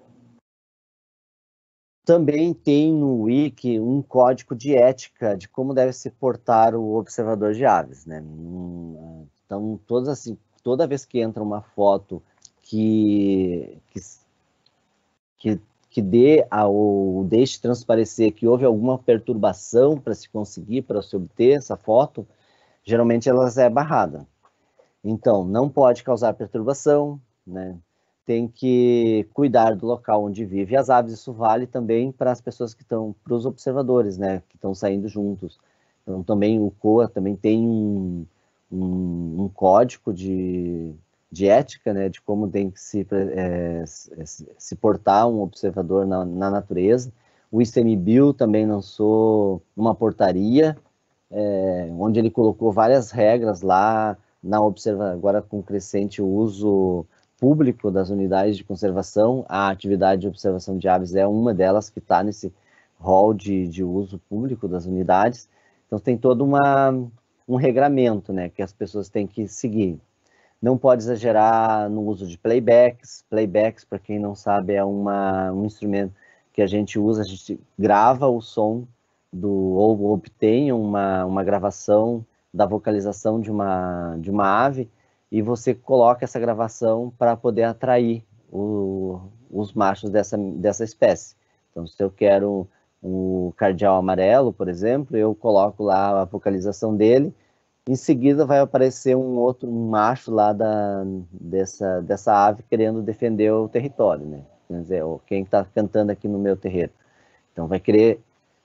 [SPEAKER 2] Também tem no Wiki um código de ética de como deve se portar o observador de aves, né? Então, toda vez que entra uma foto que dê ou deixe transparecer que houve alguma perturbação para se conseguir, para se obter essa foto, geralmente ela é barrada. Então, não pode causar perturbação, né? Tem que cuidar do local onde vive as aves. Isso vale também para as pessoas que estão, para os observadores, né, que estão saindo juntos. Então, também o COA também tem um código de ética, né, de como tem que se portar um observador na natureza. O ICMBio também lançou uma portaria, onde ele colocou várias regras lá, agora com crescente uso público das unidades de conservação. A atividade de observação de aves é uma delas que está nesse rol de uso público das unidades. Então tem todo um regramento, né, que as pessoas têm que seguir. Não pode exagerar no uso de playbacks. Playbacks, para quem não sabe, é um instrumento que a gente usa, a gente grava o som ou obtém uma gravação da vocalização de uma ave, e você coloca essa gravação para poder atrair os machos dessa espécie. Então, se eu quero o cardeal amarelo, por exemplo, eu coloco lá a vocalização dele, em seguida vai aparecer um macho lá dessa ave querendo defender o território, né? Quer dizer, quem está cantando aqui no meu terreiro. Então vai querer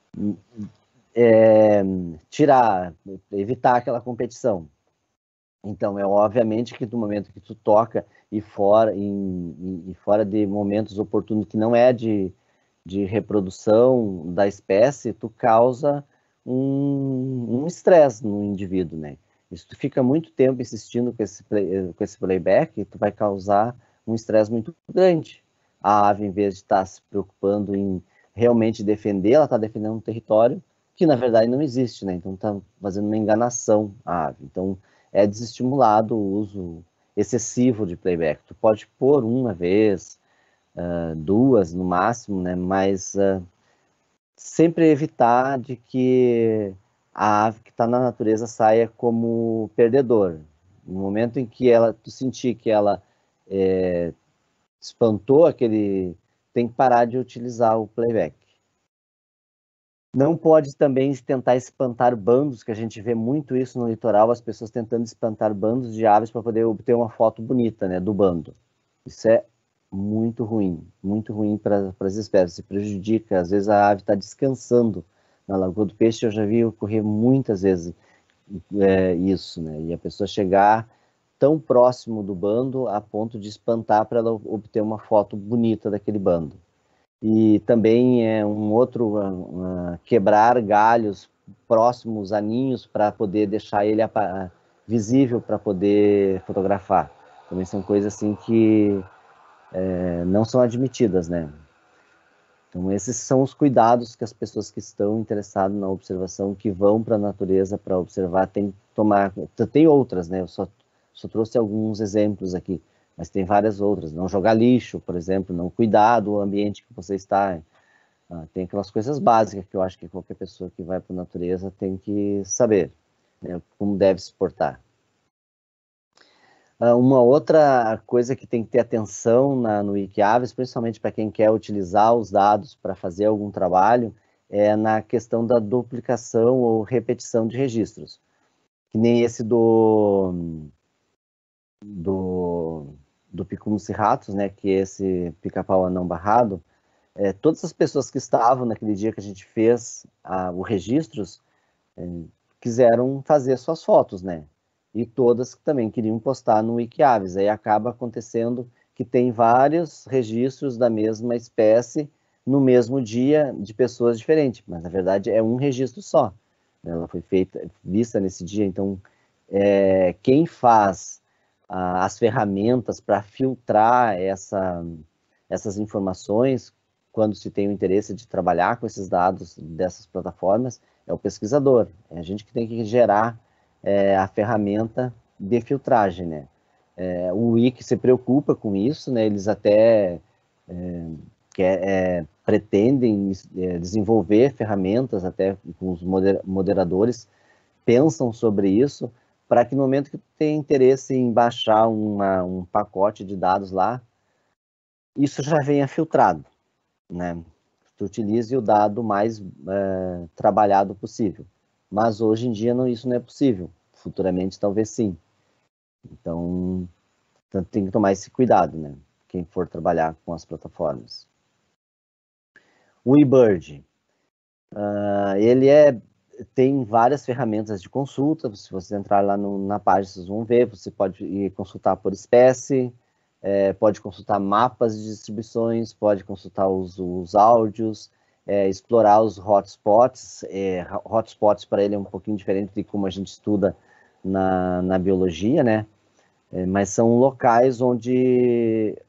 [SPEAKER 2] evitar aquela competição. Então, obviamente que no momento que tu toca e fora de momentos oportunos que não é de reprodução da espécie, tu causa um estresse no indivíduo, né? E se tu fica muito tempo insistindo com esse playback, tu vai causar um estresse muito grande. A ave, em vez de estar se preocupando em realmente defender, ela está defendendo um território que, na verdade, não existe, né? Então, está fazendo uma enganação à ave. Então, é desestimulado o uso excessivo de playback. Tu pode pôr uma vez, duas no máximo, né? Mas sempre evitar de que a ave que está na natureza saia como perdedor. No momento em que tu sentir que ela espantou tem que parar de utilizar o playback. Não pode também tentar espantar bandos, que a gente vê muito isso no litoral, as pessoas tentando espantar bandos de aves para poder obter uma foto bonita, né, do bando. Isso é muito ruim para as espécies, se prejudica. Às vezes a ave está descansando na Lagoa do Peixe, eu já vi ocorrer muitas vezes isso, né, e a pessoa chegar tão próximo do bando a ponto de espantar para ela obter uma foto bonita daquele bando. E também quebrar galhos próximos a ninhos para poder deixar ele visível para poder fotografar. Também são coisas assim que não são admitidas, né? Então, esses são os cuidados que as pessoas que estão interessadas na observação, que vão para a natureza para observar, tem que tomar. Tem outras, né? Eu só trouxe alguns exemplos aqui, mas tem várias outras. Não jogar lixo, por exemplo, não cuidar do ambiente que você está. Tem aquelas coisas básicas que eu acho que qualquer pessoa que vai para a natureza tem que saber, né? Como deve se portar. Uma outra coisa que tem que ter atenção no Wikiaves, principalmente para quem quer utilizar os dados para fazer algum trabalho, é na questão da duplicação ou repetição de registros. Que nem esse do Picumos Cerratos, né, que é esse pica-pau anão barrado. Todas as pessoas que estavam naquele dia que a gente fez os registros quiseram fazer suas fotos, né? E todas também queriam postar no Wikiaves. Aí acaba acontecendo que tem vários registros da mesma espécie no mesmo dia de pessoas diferentes, mas na verdade é um registro só. Ela foi vista nesse dia, então quem faz as ferramentas para filtrar essas informações, quando se tem o interesse de trabalhar com esses dados dessas plataformas, é o pesquisador. É a gente que tem que gerar a ferramenta de filtragem, né? O Wiki se preocupa com isso, né? Eles até pretendem desenvolver ferramentas, até com os moderadores, pensam sobre isso, para que no momento que tu tem interesse em baixar um pacote de dados lá, isso já venha filtrado, né? Tu utilize o dado mais trabalhado possível. Mas hoje em dia isso não é possível. Futuramente talvez sim. Então tem que tomar esse cuidado, né? Quem for trabalhar com as plataformas. O eBird, ele tem várias ferramentas de consulta. Se você entrar lá na página, vocês vão ver. Você pode ir consultar por espécie, pode consultar mapas de distribuições, pode consultar os áudios, explorar os hotspots. Hotspots para ele é um pouquinho diferente de como a gente estuda na biologia, né? Mas são locais onde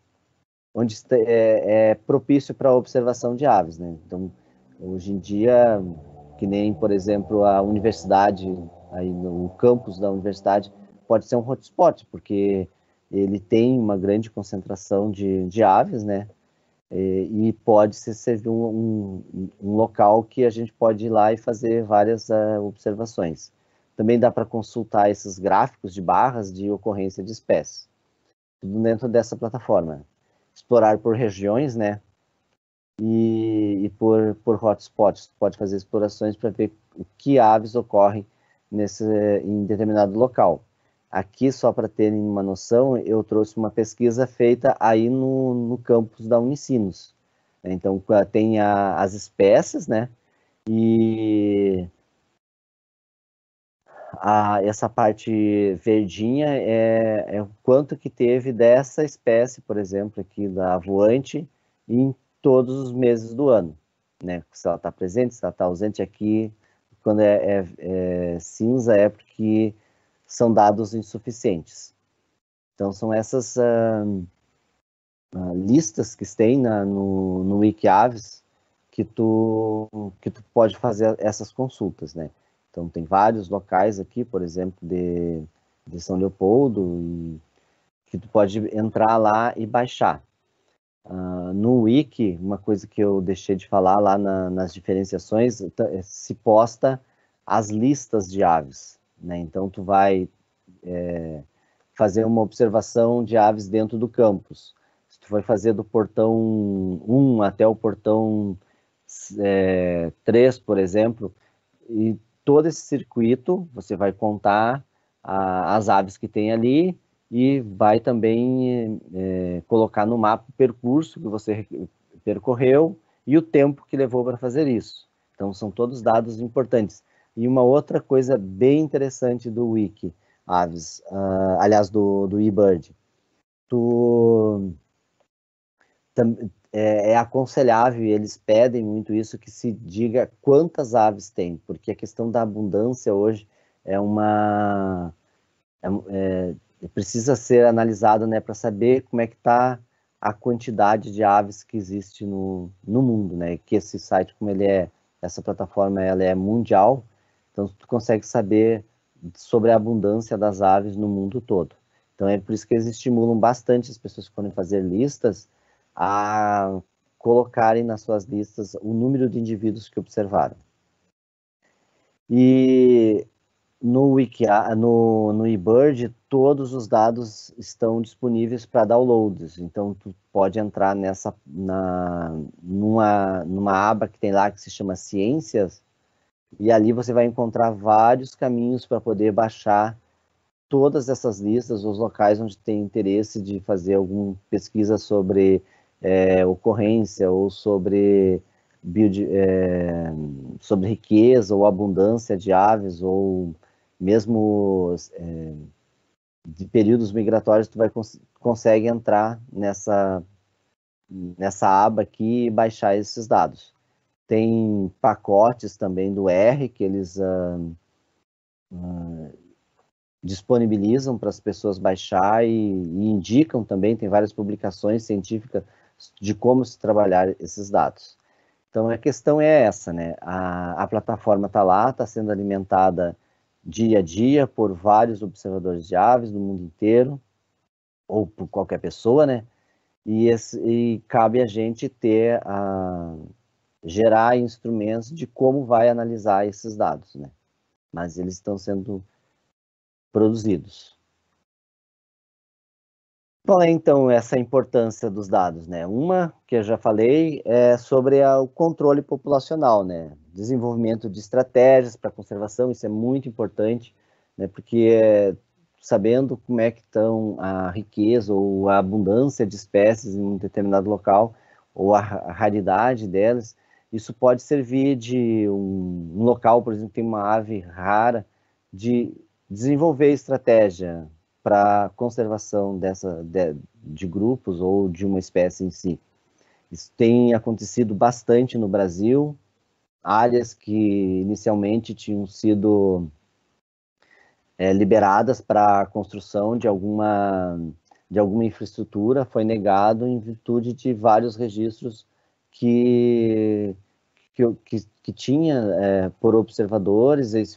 [SPEAKER 2] é propício para a observação de aves, né? Então, hoje em dia, que nem, por exemplo, a universidade, aí no campus da universidade, pode ser um hotspot, porque ele tem uma grande concentração de aves, né? E pode ser um local que a gente pode ir lá e fazer várias observações. Também dá para consultar esses gráficos de barras de ocorrência de espécies, tudo dentro dessa plataforma. Explorar por regiões, né? E por hotspots. Tu pode fazer explorações para ver o que aves ocorrem em determinado local. Aqui, só para terem uma noção, eu trouxe uma pesquisa feita aí no campus da Unicinos. Então, tem as espécies, né? E essa parte verdinha é o quanto que teve dessa espécie, por exemplo, aqui da voante, em todos os meses do ano, né? Se ela está presente, se ela está ausente. Aqui, quando é cinza, é porque são dados insuficientes. Então, são essas listas que tem no Wikiaves que tu pode fazer essas consultas, né? Então, tem vários locais aqui, por exemplo, de São Leopoldo, que tu pode entrar lá e baixar. No Wiki, uma coisa que eu deixei de falar lá nas diferenciações, se posta as listas de aves, né? Então, tu vai fazer uma observação de aves dentro do campus. Se tu vai fazer do portão 1 até o portão 3, por exemplo, e todo esse circuito, você vai contar as aves que tem ali e vai também colocar no mapa o percurso que você percorreu e o tempo que levou para fazer isso. Então, são todos dados importantes. E uma outra coisa bem interessante do Wiki Aves, aliás, do eBird, é aconselhável, e eles pedem muito isso, que se diga quantas aves tem, porque a questão da abundância hoje precisa ser analisada, né, para saber como é que está a quantidade de aves que existe no mundo, né? Que esse site, como ele é, essa plataforma, ela é mundial, então tu consegue saber sobre a abundância das aves no mundo todo. Então é por isso que eles estimulam bastante as pessoas que forem fazer listas a colocarem nas suas listas o número de indivíduos que observaram. E no eBird, todos os dados estão disponíveis para downloads, então tu pode entrar numa aba que tem lá que se chama Ciências, e ali você vai encontrar vários caminhos para poder baixar todas essas listas, os locais onde tem interesse de fazer alguma pesquisa sobre ocorrência ou sobre sobre riqueza ou abundância de aves, ou mesmo de períodos migratórios, tu consegue entrar nessa aba aqui e baixar esses dados. Tem pacotes também do R que eles disponibilizam para as pessoas baixar e indicam também, tem várias publicações científicas de como se trabalhar esses dados. Então, a questão é essa, né? A plataforma está lá, está sendo alimentada dia a dia por vários observadores de aves do mundo inteiro, ou por qualquer pessoa, né? E cabe a gente gerar instrumentos de como vai analisar esses dados, né? Mas eles estão sendo produzidos. Qual é, então, essa importância dos dados, né? Uma, que eu já falei, é sobre o controle populacional, né? Desenvolvimento de estratégias para conservação, isso é muito importante, né? Porque sabendo como é que estão a riqueza ou a abundância de espécies em um determinado local, ou a raridade delas, isso pode servir de um local, por exemplo, que tem uma ave rara, de desenvolver estratégia para conservação de grupos ou de uma espécie em si. Isso tem acontecido bastante no Brasil, áreas que inicialmente tinham sido liberadas para a construção de alguma infraestrutura, foi negado em virtude de vários registros que tinha por observadores, e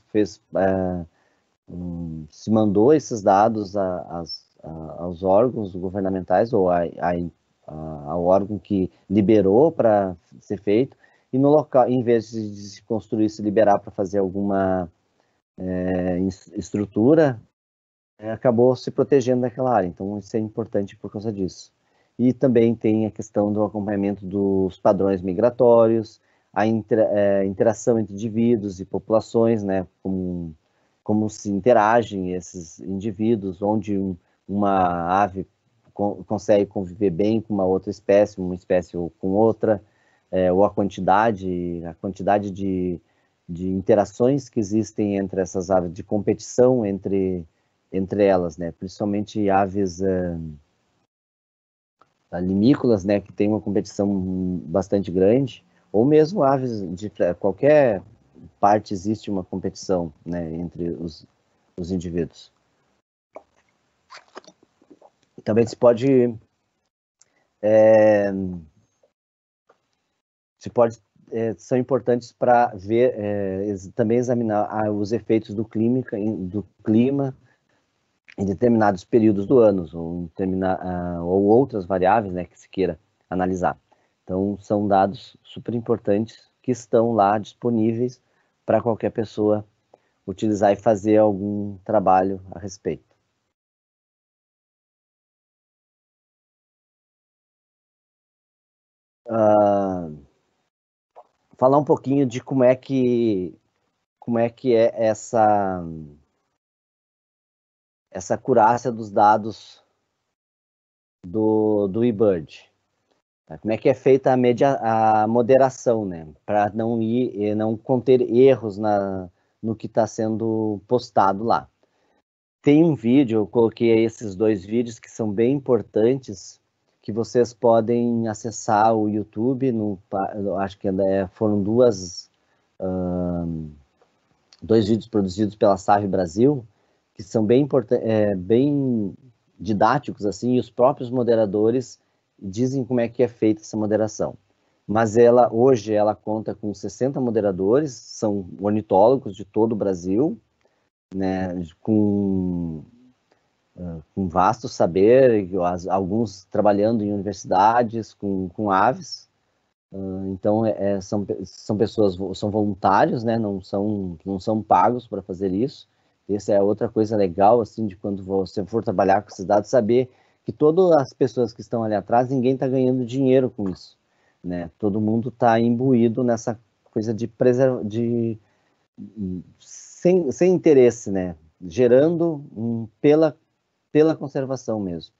[SPEAKER 2] se mandou esses dados aos órgãos governamentais ou ao órgão que liberou para ser feito, e no local, em vez de se construir, se liberar para fazer alguma estrutura, acabou se protegendo daquela área. Então, isso é importante por causa disso. E também tem a questão do acompanhamento dos padrões migratórios, a interação entre indivíduos e populações, né, como se interagem esses indivíduos, onde uma ave consegue conviver bem com uma outra espécie, uma espécie ou com outra, ou a quantidade de interações que existem entre essas aves, de competição entre elas, né? Principalmente aves limícolas, né? Que tem uma competição bastante grande, ou mesmo aves de qualquer parte existe uma competição, né? Entre os indivíduos. Também são importantes para ver, também examinar os efeitos do clima em determinados períodos do ano, ou outras variáveis, né, que se queira analisar. Então, são dados super importantes que estão lá disponíveis para qualquer pessoa utilizar e fazer algum trabalho a respeito. Falar um pouquinho de como é que é essa acurácia dos dados do eBird. Como é que é feita a moderação, né? Para não conter erros no que está sendo postado lá. Tem um vídeo, eu coloquei esses 2 vídeos que são bem importantes, que vocês podem acessar o YouTube, acho que foram 2 vídeos produzidos pela SAV Brasil, que são bem didáticos, assim, e os próprios moderadores dizem como é que é feita essa moderação. Mas hoje ela conta com 60 moderadores, são ornitólogos de todo o Brasil, né, com vasto saber, alguns trabalhando em universidades com aves. Então, são pessoas, são voluntários, né, não são pagos para fazer isso. Essa é outra coisa legal, assim, de quando você for trabalhar com esses dados, saber que todas as pessoas que estão ali atrás, ninguém está ganhando dinheiro com isso, né? Todo mundo está imbuído nessa coisa sem interesse, né? Gerando pela conservação mesmo,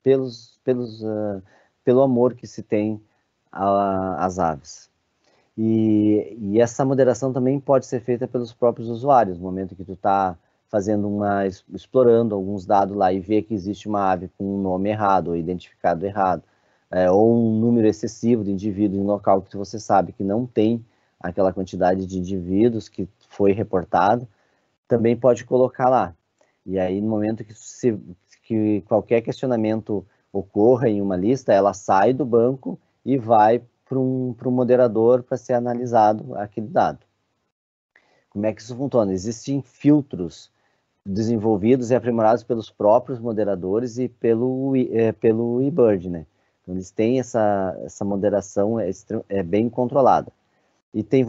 [SPEAKER 2] pelo amor que se tem às aves. E essa moderação também pode ser feita pelos próprios usuários, no momento que tu está explorando alguns dados lá e vê que existe uma ave com um nome errado, ou identificado errado, ou um número excessivo de indivíduos em um local que você sabe que não tem aquela quantidade de indivíduos que foi reportado, também pode colocar lá. E aí, no momento que qualquer questionamento ocorra em uma lista, ela sai do banco e vai para um moderador para ser analisado aquele dado. Como é que isso funciona? Existem filtros desenvolvidos e aprimorados pelos próprios moderadores e pelo eBird, né? Então, eles têm essa moderação bem controlada. E tem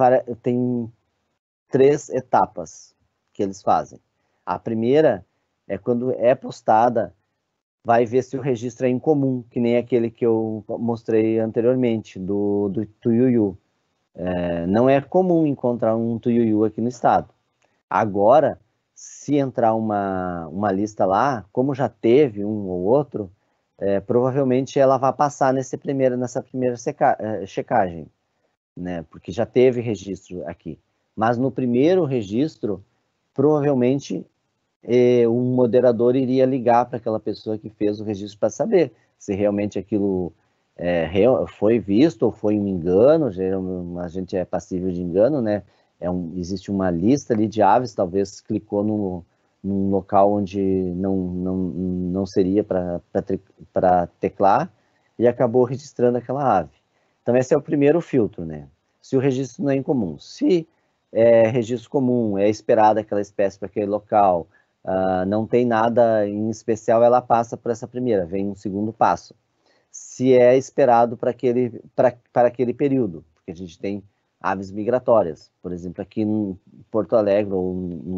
[SPEAKER 2] 3 etapas que eles fazem. A primeira é quando é postada, vai ver se o registro é incomum, que nem aquele que eu mostrei anteriormente, do tuiuiu. Não é comum encontrar um tuiuiu aqui no estado. Agora, se entrar uma lista lá, como já teve um ou outro, provavelmente ela vai passar nessa primeira checagem, né? Porque já teve registro aqui. Mas no primeiro registro, provavelmente um moderador iria ligar para aquela pessoa que fez o registro para saber se realmente aquilo foi visto ou foi um engano. A gente é passível de engano, né? Existe uma lista ali de aves, talvez clicou num local onde não seria para teclar e acabou registrando aquela ave. Então esse é o primeiro filtro, né? Se o registro não é incomum. Se é registro comum, é esperada aquela espécie para aquele local, não tem nada em especial, ela passa por essa primeira, vem um segundo passo. Se é esperado para aquele período, porque a gente tem aves migratórias, por exemplo, aqui em Porto Alegre ou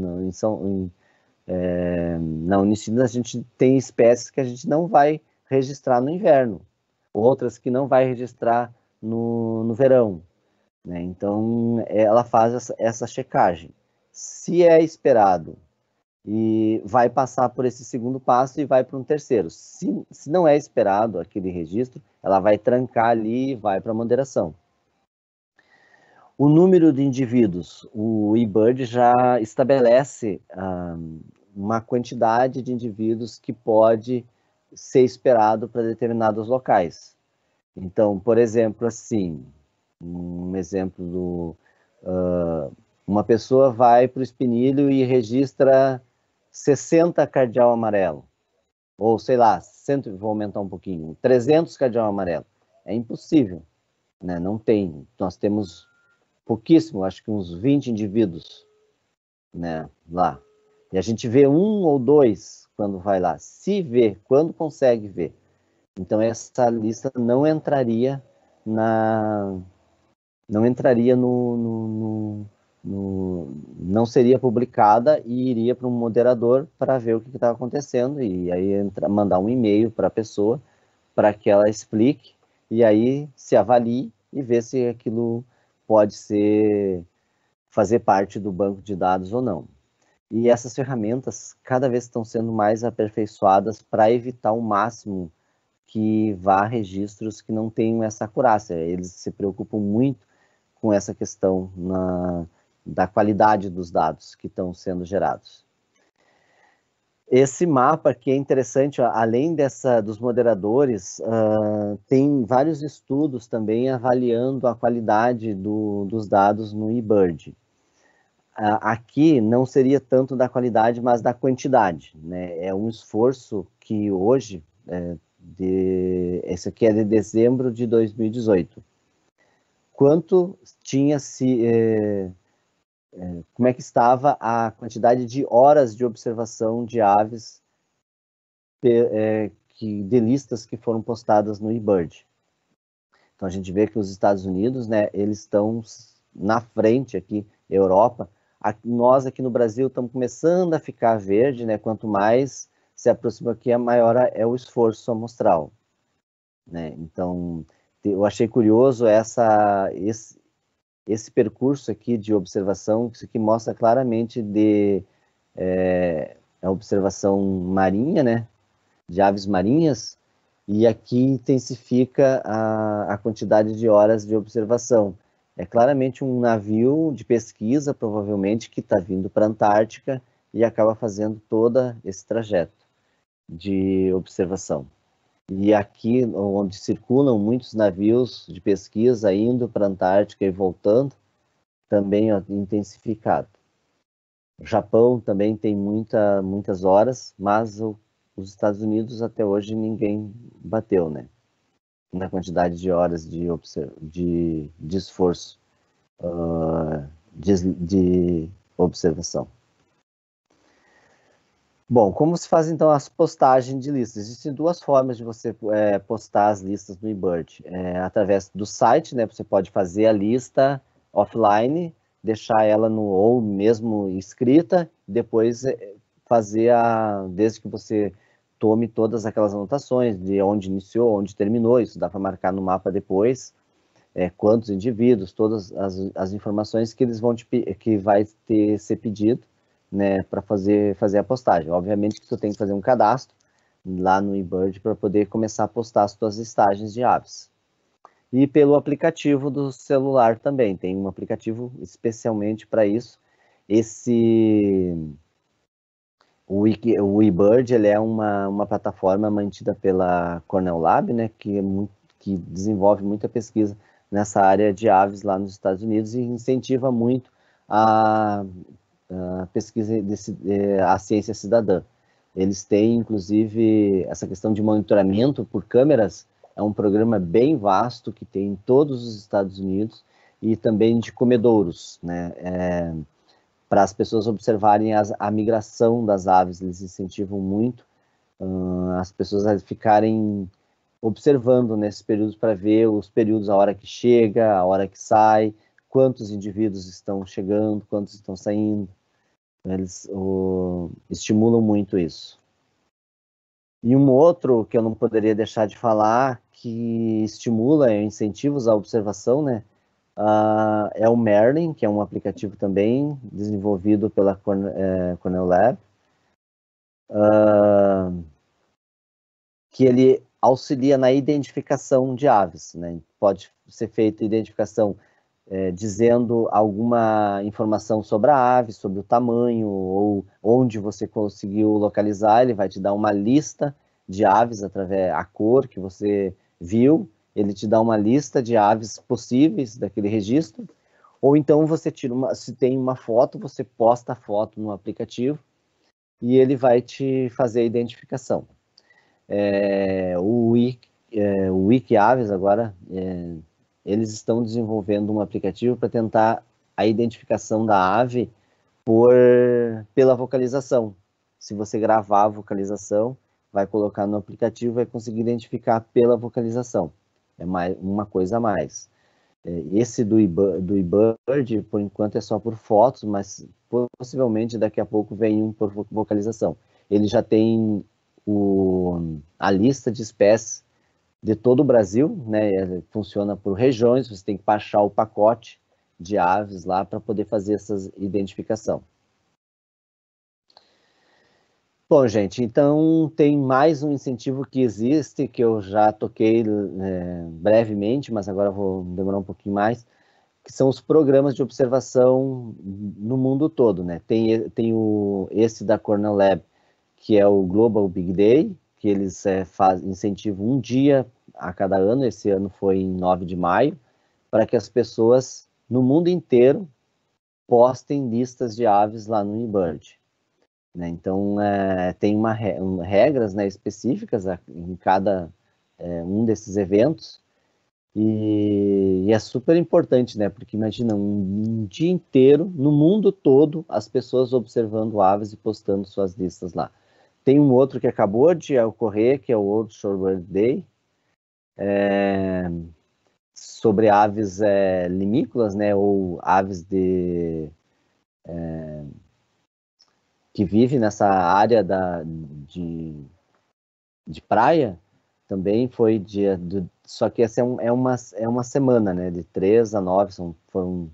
[SPEAKER 2] na Unicinos, a gente tem espécies que a gente não vai registrar no inverno, outras que não vai registrar no verão, né? Então, ela faz essa checagem. Se é esperado, e vai passar por esse segundo passo e vai para um terceiro. Se não é esperado aquele registro, ela vai trancar ali e vai para a moderação. O número de indivíduos, o eBird já estabelece uma quantidade de indivíduos que pode ser esperado para determinados locais. Então, por exemplo, assim, um exemplo uma pessoa vai para o espinilho e registra 60 cardeal amarelo, ou sei lá, vou aumentar um pouquinho, 300 cardeal amarelo. É impossível, né? Não tem. Nós temos pouquíssimo, acho que uns 20 indivíduos, né, lá. E a gente vê um ou dois quando vai lá, se vê, quando consegue ver. Então essa lista não entraria não seria publicada e iria para um moderador para ver o que estava acontecendo e aí mandar um e-mail para a pessoa para que ela explique e aí se avalie e ver se aquilo pode fazer parte do banco de dados ou não. E essas ferramentas cada vez estão sendo mais aperfeiçoadas para evitar o máximo que vá registros que não tenham essa acurácia. Eles se preocupam muito com essa questão da qualidade dos dados que estão sendo gerados. Esse mapa aqui é interessante, além dos moderadores, tem vários estudos também avaliando a qualidade dos dados no eBird. Aqui não seria tanto da qualidade, mas da quantidade, né? É um esforço que hoje esse aqui é de dezembro de 2018. Quanto como é que estava a quantidade de horas de observação de aves de listas que foram postadas no eBird. Então a gente vê que os Estados Unidos, né, eles estão na frente aqui, Europa. Nós aqui no Brasil estamos começando a ficar verde, né? Quanto mais se aproxima aqui, maior é o esforço amostral, né? Então eu achei curioso esse percurso aqui de observação, isso aqui mostra claramente a observação marinha, né, de aves marinhas, e aqui intensifica a quantidade de horas de observação. É claramente um navio de pesquisa, provavelmente, que está vindo para a Antártica e acaba fazendo todo esse trajeto de observação. E aqui, onde circulam muitos navios de pesquisa indo para a Antártica e voltando, também intensificado. O Japão também tem muitas horas, mas os Estados Unidos até hoje ninguém bateu, né? Na quantidade de horas de esforço de observação. Bom, como se faz então as postagens de listas? Existem duas formas de você postar as listas no eBird. Através do site, né? Você pode fazer a lista offline, deixar ela ou mesmo escrita, depois fazer desde que você tome todas aquelas anotações de onde iniciou, onde terminou, isso dá para marcar no mapa depois, quantos indivíduos, todas as informações que eles vão que vai ser pedido, né, para fazer a postagem. Obviamente que tu tem que fazer um cadastro lá no eBird para poder começar a postar as tuas listagens de aves. E pelo aplicativo do celular também, tem um aplicativo especialmente para isso. O eBird, ele é uma plataforma mantida pela Cornell Lab, né, que desenvolve muita pesquisa nessa área de aves lá nos Estados Unidos e incentiva muito a pesquisa a ciência cidadã. Eles têm, inclusive, essa questão de monitoramento por câmeras, é um programa bem vasto que tem em todos os Estados Unidos e também de comedouros, né? Para as pessoas observarem a migração das aves, eles incentivam muito as pessoas a ficarem observando nesses períodos para ver os períodos, a hora que chega, a hora que sai, quantos indivíduos estão chegando, quantos estão saindo. Eles estimulam muito isso. E um outro que eu não poderia deixar de falar, que estimula e incentiva a observação, né, é o Merlin, que é um aplicativo também desenvolvido pela Cornell Lab, que ele auxilia na identificação de aves, né? Pode ser feita identificação dizendo alguma informação sobre a ave, sobre o tamanho, ou onde você conseguiu localizar, ele vai te dar uma lista de aves através da cor que você viu, ele te dá uma lista de aves possíveis daquele registro, ou então você se tem uma foto, você posta a foto no aplicativo e ele vai te fazer a identificação. O Wikiaves agora, eles estão desenvolvendo um aplicativo para tentar a identificação da ave pela vocalização. Se você gravar a vocalização, vai colocar no aplicativo, vai conseguir identificar pela vocalização. É uma coisa a mais. Esse do eBird, por enquanto, é só por fotos, mas possivelmente daqui a pouco vem um por vocalização. Ele já tem a lista de espécies de todo o Brasil, né? Funciona por regiões, você tem que baixar o pacote de aves lá para poder fazer essa identificação. Bom, gente, então tem mais um incentivo que existe, que eu já toquei brevemente, mas agora vou demorar um pouquinho mais, que são os programas de observação no mundo todo, né? Tem esse da Cornell Lab, que é o Global Big Day, que eles incentivam um dia a cada ano, esse ano foi em 9 de maio, para que as pessoas no mundo inteiro postem listas de aves lá no eBird. né? Então, tem regras, né, específicas em cada um desses eventos, e é super importante, né? Porque imagina um dia inteiro, no mundo todo, as pessoas observando aves e postando suas listas lá. Tem um outro que acabou de ocorrer, que é o World Shorebird Day, sobre aves limícolas, né? Ou aves que vivem nessa área de praia. Também foi dia só que essa é uma semana, né? De 3 a 9, foram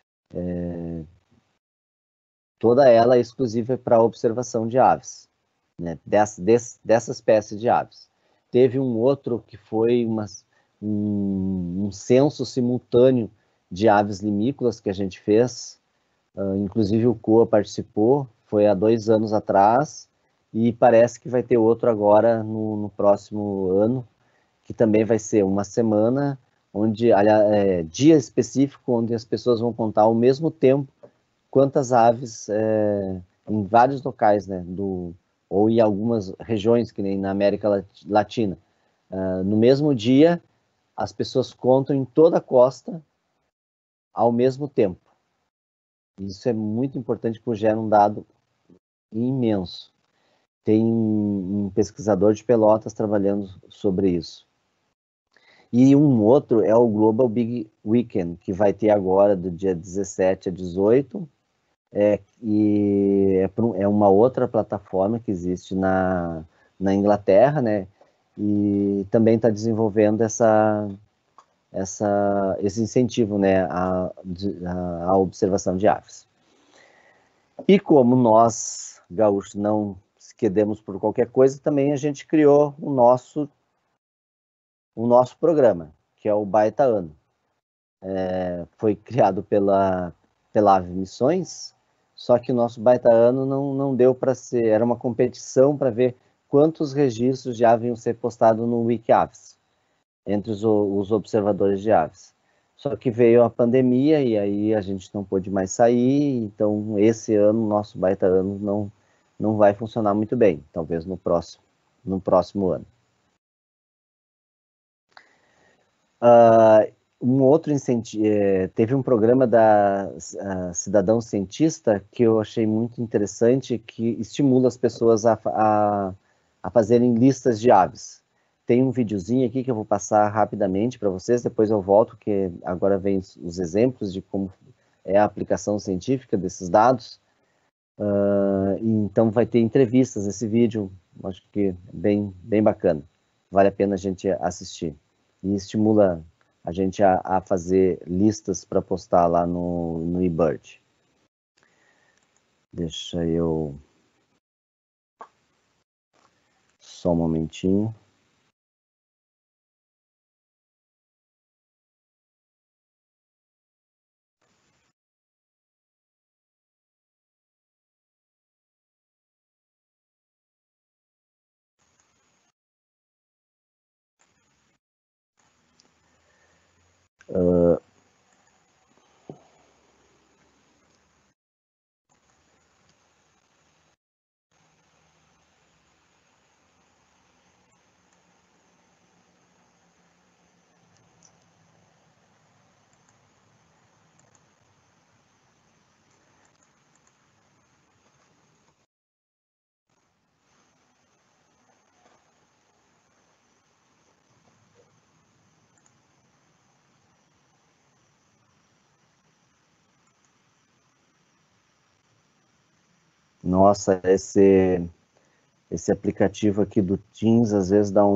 [SPEAKER 2] toda ela é exclusiva para observação de aves, né? Dessa espécie de aves. Teve um outro que foi um censo simultâneo de aves limícolas que a gente fez, inclusive o COA participou, foi há 2 anos atrás, e parece que vai ter outro agora no próximo ano, que também vai ser uma semana, onde, dia específico, onde as pessoas vão contar ao mesmo tempo quantas aves em vários locais, né, ou em algumas regiões, que nem na América Latina. No mesmo dia, as pessoas contam em toda a costa ao mesmo tempo. Isso é muito importante, porque gera um dado imenso. Tem um pesquisador de Pelotas trabalhando sobre isso. E um outro é o Global Big Weekend, que vai ter agora do dia 17 a 18, e é uma outra plataforma que existe na Inglaterra, né? E também está desenvolvendo esse incentivo, né, à observação de aves. E como nós, gaúchos, não quedemos por qualquer coisa, também a gente criou o nosso programa, que é o Baita Ano. Foi criado pela Ave Missões, só que o nosso Baita Ano não deu para ser, era uma competição para ver quantos registros já haviam ser postados no WikiAves, entre os observadores de aves. Só que veio a pandemia e aí a gente não pôde mais sair, então esse ano, nosso Baita Ano, não vai funcionar muito bem, talvez no próximo ano. Um outro incentivo, teve um programa da Cidadão Cientista que eu achei muito interessante, que estimula as pessoas a fazerem listas de aves. Tem um videozinho aqui que eu vou passar rapidamente para vocês, depois eu volto, que agora vem os exemplos de como é a aplicação científica desses dados. Então vai ter entrevistas nesse vídeo, acho que bem bacana. Vale a pena a gente assistir. E estimula a gente a fazer listas para postar lá no eBird. Deixa eu... Só um momentinho. Nossa, esse aplicativo aqui do Teams às vezes dá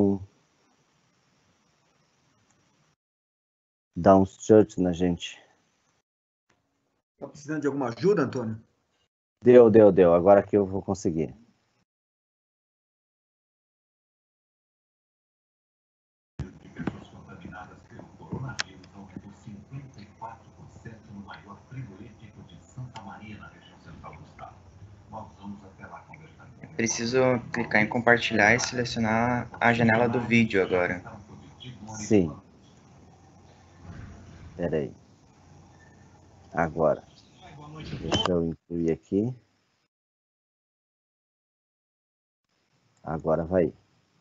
[SPEAKER 2] um search na gente.
[SPEAKER 1] Está precisando de alguma ajuda, Antônio?
[SPEAKER 2] Deu. Agora que eu vou conseguir.
[SPEAKER 3] Preciso clicar em compartilhar e selecionar a janela do vídeo agora.
[SPEAKER 2] Sim. Espera aí. Agora. Deixa eu incluir aqui. Agora vai.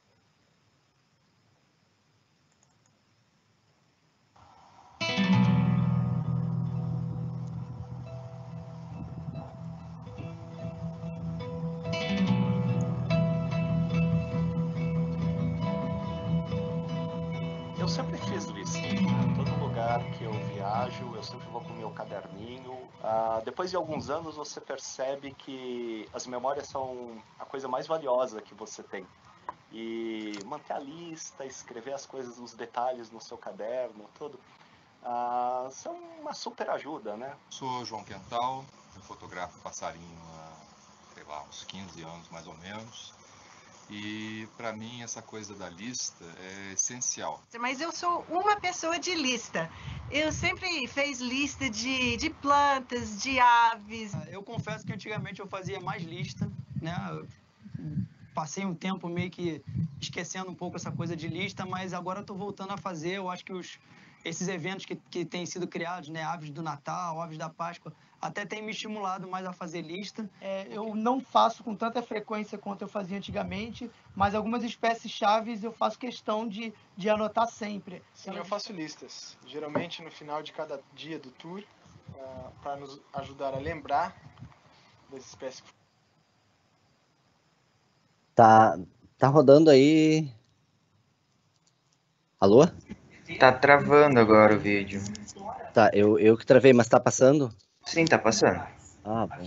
[SPEAKER 4] Eu sempre fiz lista, né? Todo lugar que eu viajo, eu sempre vou com o meu caderninho. Depois de alguns anos, você percebe que as memórias são a coisa mais valiosa que você tem. E manter a lista, escrever as coisas, os detalhes no seu caderno, tudo, são uma super ajuda, né?
[SPEAKER 5] Sou João Quental, eu fotografo passarinho há, sei lá, uns 15 anos mais ou menos. E para mim essa coisa da lista é essencial.
[SPEAKER 6] Mas eu sou uma pessoa de lista. Eu sempre fiz lista de plantas, de aves.
[SPEAKER 7] Eu confesso que antigamente eu fazia mais lista, né? Eu passei um tempo meio que esquecendo um pouco essa coisa de lista, mas agora eu estou voltando a fazer. Eu acho que esses eventos que têm sido criados, né? Aves do Natal, Aves da Páscoa, até tem me estimulado mais a fazer lista.
[SPEAKER 8] Eu não faço com tanta frequência quanto eu fazia antigamente, mas algumas espécies chaves eu faço questão de anotar sempre.
[SPEAKER 9] Sim, eu faço listas, geralmente no final de cada dia do tour, para nos ajudar a lembrar das espécies.
[SPEAKER 2] Tá rodando aí. Alô?
[SPEAKER 3] Tá travando agora o vídeo.
[SPEAKER 2] Tá, eu que travei, mas tá passando?
[SPEAKER 3] Sim, tá passando.
[SPEAKER 2] Ah, bom.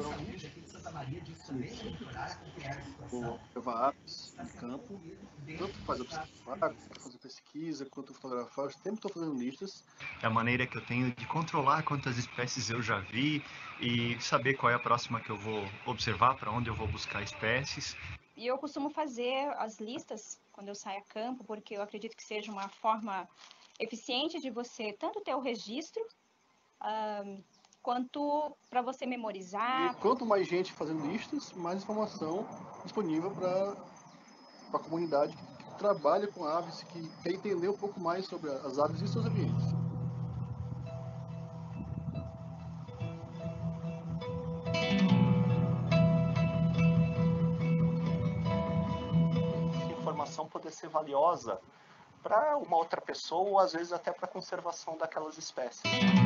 [SPEAKER 10] Observar aves em campo, tanto fazer pesquisa quanto fotografar, eu sempre estou fazendo listas.
[SPEAKER 11] É a maneira que eu tenho de controlar quantas espécies eu já vi e saber qual é a próxima que eu vou observar, para onde eu vou buscar espécies.
[SPEAKER 12] E eu costumo fazer as listas quando eu saio a campo, porque eu acredito que seja uma forma eficiente de você tanto ter o registro, quanto para você memorizar.
[SPEAKER 10] E quanto mais gente fazendo listas, mais informação disponível para a comunidade que trabalha com aves, que quer entender um pouco mais sobre as aves e seus ambientes.
[SPEAKER 4] Informação poder ser valiosa para uma outra pessoa ou às vezes até para a conservação daquelas espécies.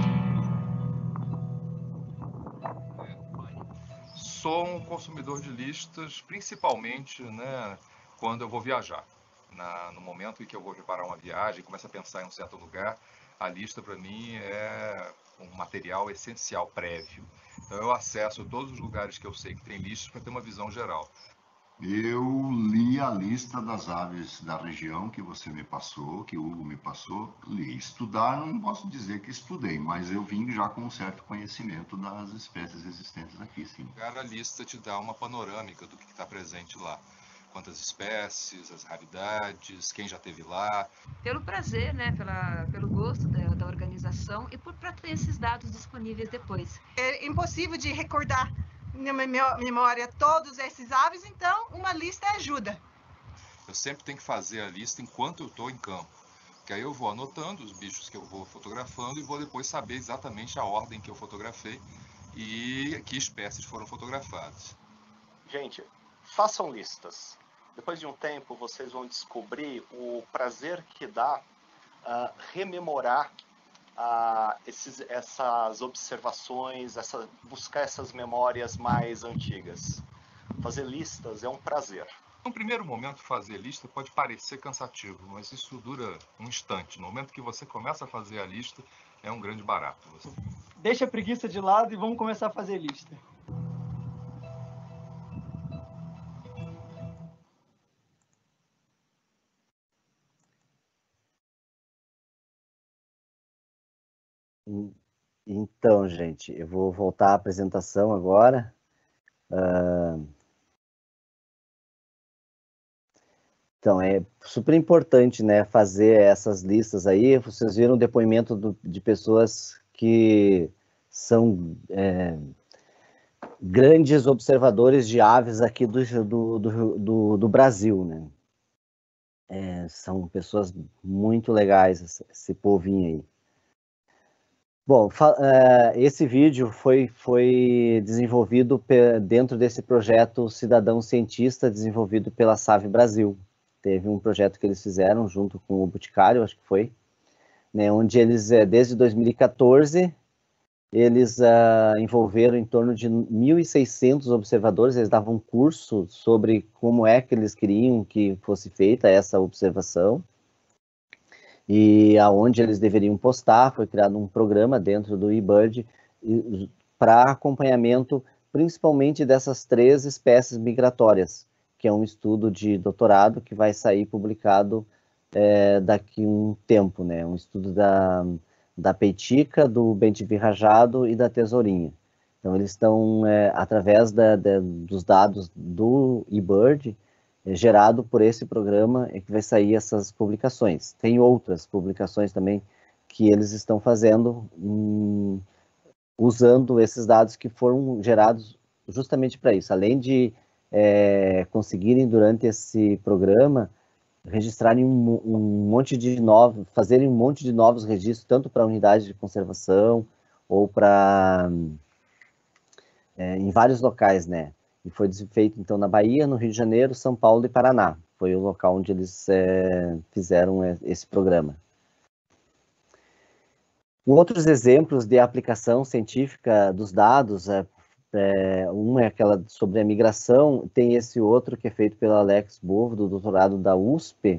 [SPEAKER 5] Sou um consumidor de listas, principalmente, né, quando eu vou viajar. No momento em que eu vou preparar uma viagem, começo a pensar em um certo lugar, a lista para mim é um material essencial prévio. Então eu acesso todos os lugares que eu sei que tem listas para ter uma visão geral.
[SPEAKER 13] Eu li a lista das aves da região que você me passou, que o Hugo me passou, li. Estudar, não posso dizer que estudei, mas eu vim já com um certo conhecimento das espécies existentes aqui, sim.
[SPEAKER 5] A lista te dá uma panorâmica do que está presente lá. Quantas espécies, as raridades, quem já esteve lá.
[SPEAKER 14] Pelo prazer, né, pelo gosto da organização e para ter esses dados disponíveis depois.
[SPEAKER 6] É impossível de recordar na memória todos esses aves, então uma lista ajuda.
[SPEAKER 5] Eu sempre tenho que fazer a lista enquanto eu estou em campo, que aí eu vou anotando os bichos que eu vou fotografando e vou depois saber exatamente a ordem que eu fotografei e que espécies foram fotografadas.
[SPEAKER 4] Gente, façam listas. Depois de um tempo vocês vão descobrir o prazer que dá rememorar essas observações, buscar essas memórias mais antigas. Fazer listas é um prazer.
[SPEAKER 5] No primeiro momento, fazer lista pode parecer cansativo, mas isso dura um instante. No momento que você começa a fazer a lista, é um grande barato.
[SPEAKER 8] Deixa a preguiça de lado e vamos começar a fazer lista.
[SPEAKER 2] Então, gente, eu vou voltar à apresentação agora. Então, é super importante, né, fazer essas listas aí. Vocês viram o depoimento de pessoas que são grandes observadores de aves aqui do Brasil, né? São pessoas muito legais, esse povinho aí. Bom, esse vídeo foi desenvolvido dentro desse projeto Cidadão Cientista, desenvolvido pela SAV Brasil. Teve um projeto que eles fizeram junto com o Boticário, acho que foi, né, onde eles, desde 2014, eles envolveram em torno de 1.600 observadores. Eles davam um curso sobre como é que eles queriam que fosse feita essa observação e aonde eles deveriam postar. Foi criado um programa dentro do eBird para acompanhamento, principalmente dessas 3 espécies migratórias, que é um estudo de doutorado que vai sair publicado daqui a um tempo, né? Um estudo da peitica, do bem-te-vi rajado e da tesourinha. Então, eles estão, através dos dados do eBird, gerado por esse programa, que vai sair essas publicações. Tem outras publicações também que eles estão fazendo, usando esses dados que foram gerados justamente para isso. Além de conseguirem, durante esse programa, registrarem um monte de novos, fazerem um monte de novos registros, tanto para a unidade de conservação ou para em vários locais, né? E foi feito, então, na Bahia, no Rio de Janeiro, São Paulo e Paraná. Foi o local onde eles fizeram esse programa. Outros exemplos de aplicação científica dos dados, uma é aquela sobre a migração, tem esse outro que é feito pelo Alex Bovo, do doutorado da USP,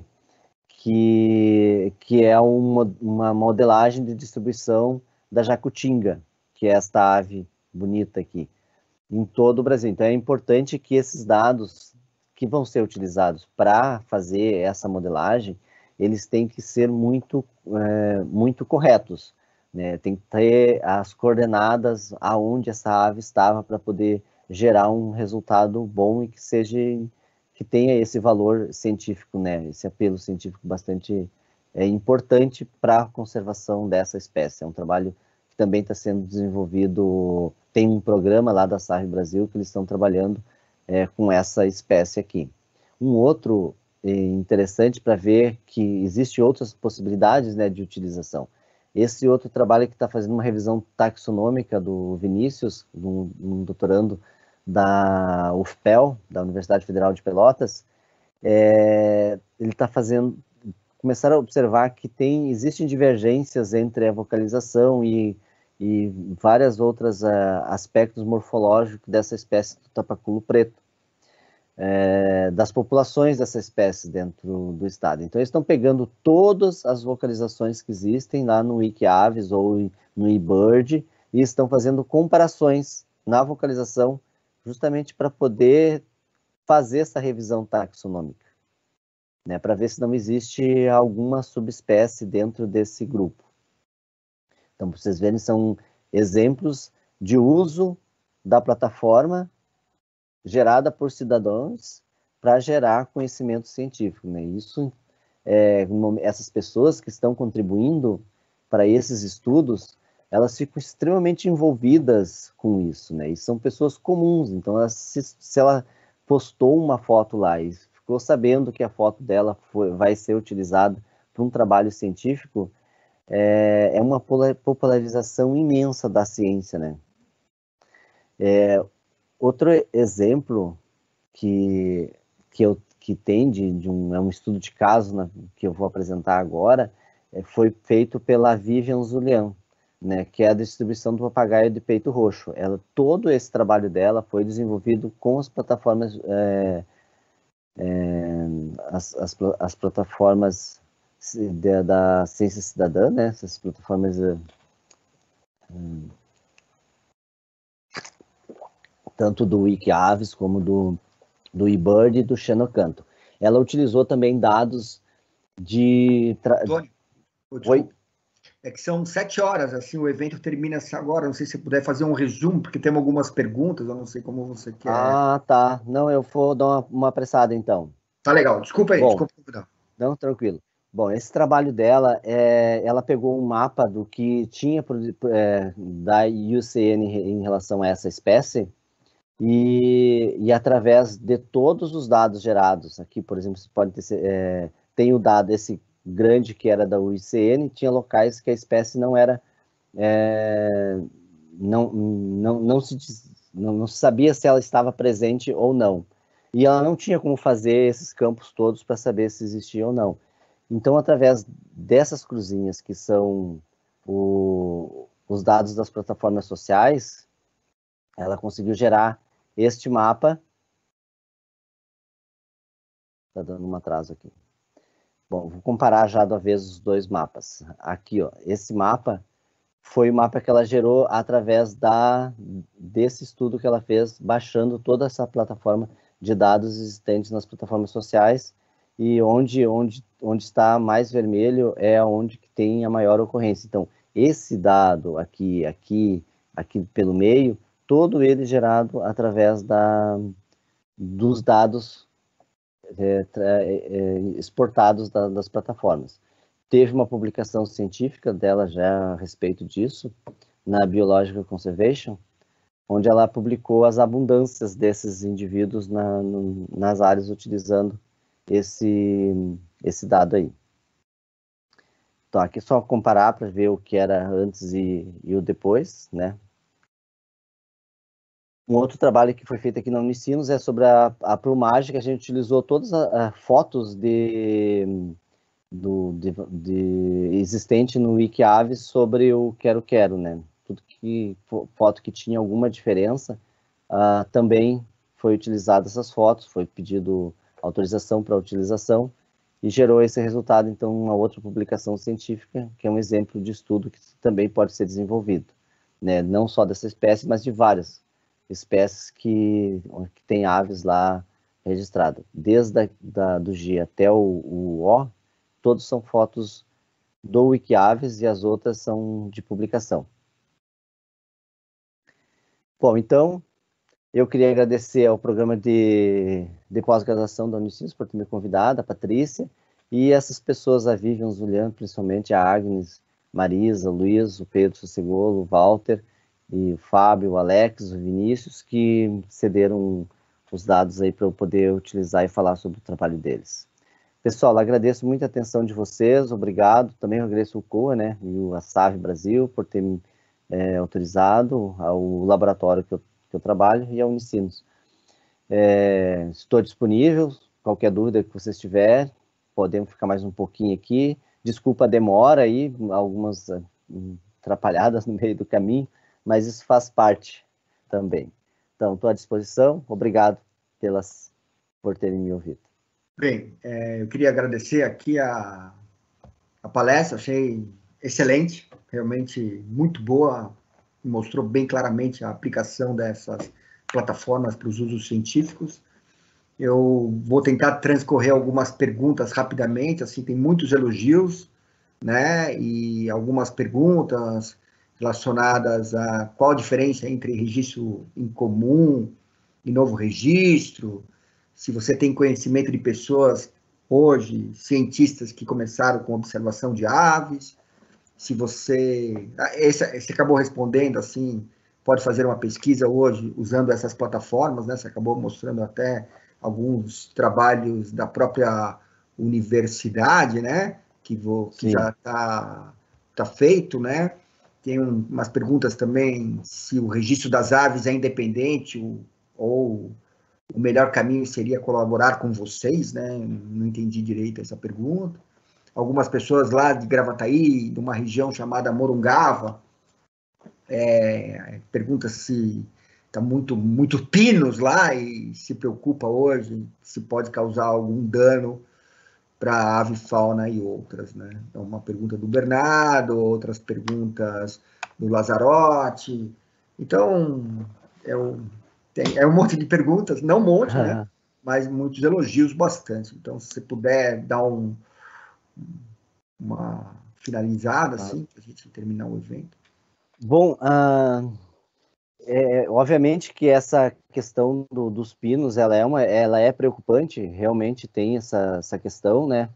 [SPEAKER 2] que é uma modelagem de distribuição da jacutinga, que é esta ave bonita aqui, em todo o Brasil. Então, é importante que esses dados que vão ser utilizados para fazer essa modelagem, eles têm que ser muito corretos, né? Tem que ter as coordenadas aonde essa ave estava para poder gerar um resultado bom e que tenha esse valor científico, né? Esse apelo científico bastante importante para a conservação dessa espécie. É um trabalho que também está sendo desenvolvido. Tem um programa lá da SAV Brasil que eles estão trabalhando com essa espécie aqui. Um outro interessante para ver que existem outras possibilidades, né, de utilização. Esse outro trabalho que está fazendo uma revisão taxonômica do Vinícius, um doutorando da UFPEL, da Universidade Federal de Pelotas, ele está começaram a observar que existem divergências entre a vocalização e várias outras aspectos morfológicos dessa espécie do tapaculo preto, das populações dessa espécie dentro do estado. Então, eles estão pegando todas as vocalizações que existem lá no Wikiaves ou no eBird e estão fazendo comparações na vocalização, justamente para poder fazer essa revisão taxonômica, né, para ver se não existe alguma subespécie dentro desse grupo. Então, para vocês verem, são exemplos de uso da plataforma gerada por cidadãos para gerar conhecimento científico, né? Isso, essas pessoas que estão contribuindo para esses estudos, elas ficam extremamente envolvidas com isso, né? E são pessoas comuns. Então, se ela postou uma foto lá e ficou sabendo que a foto dela vai ser utilizada para um trabalho científico, é uma popularização imensa da ciência, né? Outro exemplo que tem é um estudo de caso, né, que eu vou apresentar agora, foi feito pela Vivian Zulian, né, que é a distribuição do papagaio de peito roxo. Todo esse trabalho dela foi desenvolvido com as plataformas, as plataformas da ciência cidadã, né, essas plataformas tanto do Wikiaves como do eBird e do Xenocanto. Ela utilizou também dados de...
[SPEAKER 1] Antônio,
[SPEAKER 2] Oi?
[SPEAKER 1] É que são 7 horas, assim, o evento termina agora, não sei se você puder fazer um resumo, porque temos algumas perguntas, eu não sei como você quer.
[SPEAKER 2] Ah, tá. Não, eu vou dar uma apressada, então.
[SPEAKER 1] Tá legal, desculpa aí, desculpa.
[SPEAKER 2] Não, tranquilo. Bom, esse trabalho dela, ela pegou um mapa do que tinha da IUCN em relação a essa espécie, e através de todos os dados gerados, aqui, por exemplo, você pode ter, tem o dado, esse grande que era da IUCN, tinha locais que a espécie não era não se sabia se ela estava presente ou não. E ela não tinha como fazer esses campos todos para saber se existia ou não. Então, através dessas cruzinhas, que são os dados das plataformas sociais, ela conseguiu gerar este mapa. Está dando um atraso aqui. Bom, vou comparar já do avesso os dois mapas. Aqui, ó, esse mapa foi o mapa que ela gerou através desse estudo que ela fez, baixando toda essa plataforma de dados existentes nas plataformas sociais, e onde está mais vermelho é onde que tem a maior ocorrência. Então, esse dado aqui pelo meio, todo ele gerado através dos dados exportados das plataformas. Teve uma publicação científica dela já a respeito disso, na Biological Conservation, onde ela publicou as abundâncias desses indivíduos nas áreas utilizando esse dado aí. Então, aqui só comparar para ver o que era antes e o depois, né? Um outro trabalho que foi feito aqui na Unicinos é sobre a plumagem, que a gente utilizou todas as fotos existente no Wikiaves sobre o quero-quero, né? Tudo foto que tinha alguma diferença, também foi utilizada essas fotos, foi pedido autorização para utilização e gerou esse resultado, então, uma outra publicação científica, que é um exemplo de estudo que também pode ser desenvolvido, né? Não só dessa espécie, mas de várias espécies que tem aves lá registradas. Desde do G até o O, todos são fotos do Wikiaves e as outras são de publicação. Bom, então, eu queria agradecer ao programa de pós-graduação da Unicinos por ter me convidado, a Patrícia, e essas pessoas, a Vivian Zuliano, principalmente a Agnes, Marisa, o Luiz, o Pedro Sossegolo, o Walter, e o Fábio, o Alex, o Vinícius, que cederam os dados aí para eu poder utilizar e falar sobre o trabalho deles. Pessoal, agradeço muito a atenção de vocês, obrigado. Também agradeço o COA, né, e o ASAV Brasil por ter me autorizado, ao laboratório que eu trabalho e a Unicinos. Estou disponível, qualquer dúvida que vocês tiverem, podemos ficar mais um pouquinho aqui. Desculpa a demora aí, algumas atrapalhadas no meio do caminho, mas isso faz parte também. Então, estou à disposição, obrigado por terem me ouvido.
[SPEAKER 1] Bem, eu queria agradecer aqui a palestra, achei excelente, realmente muito boa, mostrou bem claramente a aplicação dessas plataformas para os usos científicos. Eu vou tentar transcorrer algumas perguntas rapidamente, assim, tem muitos elogios, né, e algumas perguntas relacionadas a qual a diferença entre registro em comum e novo registro, se você tem conhecimento de pessoas hoje, cientistas que começaram com observação de aves, se você acabou respondendo assim, pode fazer uma pesquisa hoje usando essas plataformas, né? Você acabou mostrando até alguns trabalhos da própria universidade, né? Que já está feito, né? Tem umas perguntas também se o registro das aves é independente ou o melhor caminho seria colaborar com vocês, né? Não entendi direito essa pergunta. Algumas pessoas lá de Gravataí, de uma região chamada Morungava, pergunta se está muito pinos lá e se preocupa hoje se pode causar algum dano para a avifauna e outras, né? Então, uma pergunta do Bernardo, outras perguntas do Lazarotti. Então, é um monte de perguntas, não um monte, né? Mas muitos elogios bastante. Então, se você puder dar uma finalizada, assim, para a gente terminar o evento.
[SPEAKER 2] Bom, obviamente que essa questão dos pinos, ela é preocupante, realmente tem essa questão, né?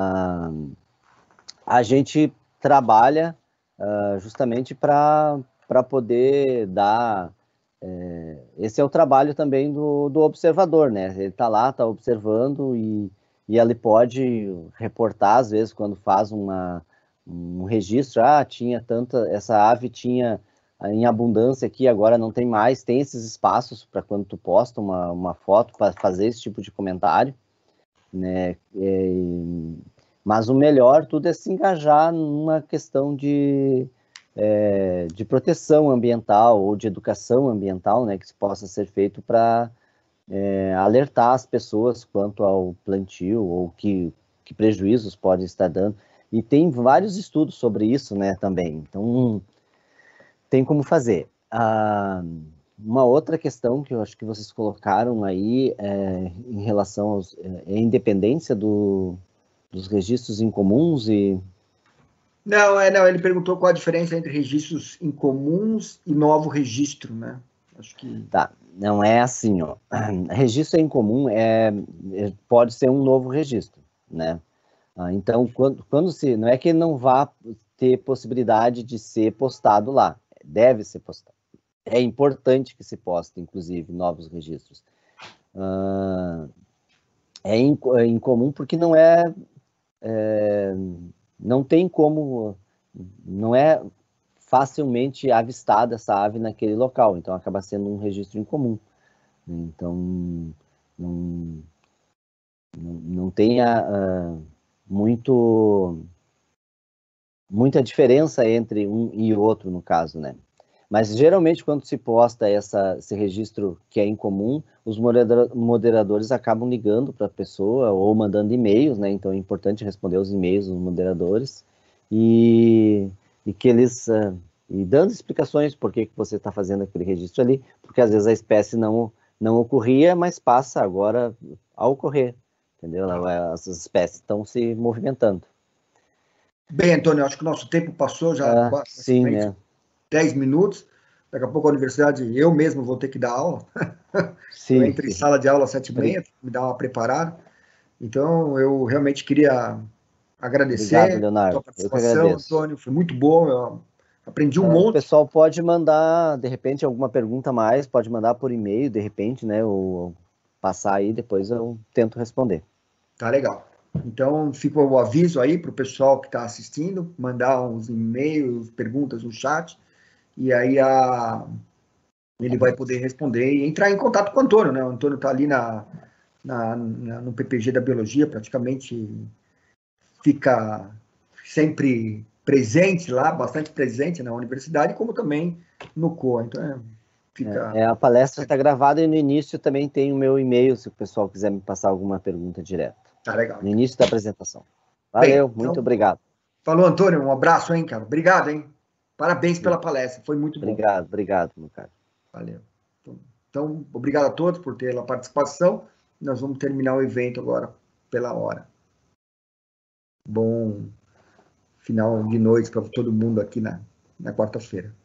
[SPEAKER 2] A gente trabalha justamente para poder dar... esse é o trabalho também do observador, né? Ele está lá, está observando e ele pode reportar, às vezes, quando faz um registro, tinha tanta, essa ave tinha em abundância aqui, agora não tem mais, tem esses espaços para quando tu posta uma foto, para fazer esse tipo de comentário, né? Mas o melhor tudo é se engajar numa questão de proteção ambiental ou de educação ambiental, né, que isso possa ser feito para alertar as pessoas quanto ao plantio ou que prejuízos podem estar dando. E tem vários estudos sobre isso, né, também. Então, tem como fazer. Uma outra questão que eu acho que vocês colocaram aí em relação à independência dos registros incomuns e...
[SPEAKER 1] Não, ele perguntou qual a diferença entre registros incomuns e novo registro, né? Acho que...
[SPEAKER 2] Tá, não é assim, ó. Registro incomum pode ser um novo registro, né? Então, quando se... Não é que ele não vá ter possibilidade de ser postado lá. Deve ser postado. É importante que se poste, inclusive, novos registros. É incomum porque não não tem como, não é facilmente avistada essa ave naquele local, então acaba sendo um registro incomum. Então, não tem muita diferença entre um e outro, no caso, né? Mas, geralmente, quando se posta esse registro que é incomum, os moderadores acabam ligando para a pessoa ou mandando e-mails, né? Então, é importante responder os e-mails dos moderadores e que eles... e dando explicações por que você está fazendo aquele registro ali, porque, às vezes, a espécie não ocorria, mas passa agora a ocorrer, entendeu? As espécies estão se movimentando.
[SPEAKER 1] Bem, Antônio, acho que o nosso tempo passou já
[SPEAKER 2] sim, né?
[SPEAKER 1] 10 minutos. Daqui a pouco a universidade, eu mesmo vou ter que dar aula.
[SPEAKER 2] Sim,
[SPEAKER 1] eu entro em sala de aula às 7h30, me dar uma preparada. Então, eu realmente queria agradecer.
[SPEAKER 2] Obrigado, Leonardo.
[SPEAKER 1] A tua participação, Antônio, foi muito bom. Eu aprendi um monte.
[SPEAKER 2] O pessoal pode mandar, de repente, alguma pergunta a mais, pode mandar por e-mail, de repente, né? Ou passar aí, depois eu tento responder.
[SPEAKER 1] Tá legal. Então, fica o aviso aí para o pessoal que está assistindo, mandar uns e-mails, perguntas no chat, e aí ele vai poder responder e entrar em contato com o Antônio, né? O Antônio está ali no PPG da Biologia, praticamente fica sempre presente lá, bastante presente na universidade, como também no COA. Então,
[SPEAKER 2] a palestra está gravada e no início também tem o meu e-mail, se o pessoal quiser me passar alguma pergunta direta.
[SPEAKER 1] Tá legal.
[SPEAKER 2] No início da apresentação. Valeu,
[SPEAKER 1] bem,
[SPEAKER 2] muito obrigado.
[SPEAKER 1] Falou, Antônio, um abraço, hein, cara. Obrigado, hein. Parabéns pela palestra, foi muito bom.
[SPEAKER 2] Obrigado, meu cara.
[SPEAKER 1] Valeu. Então, obrigado a todos por ter a participação. Nós vamos terminar o evento agora pela hora. Bom final de noite para todo mundo aqui na quarta-feira.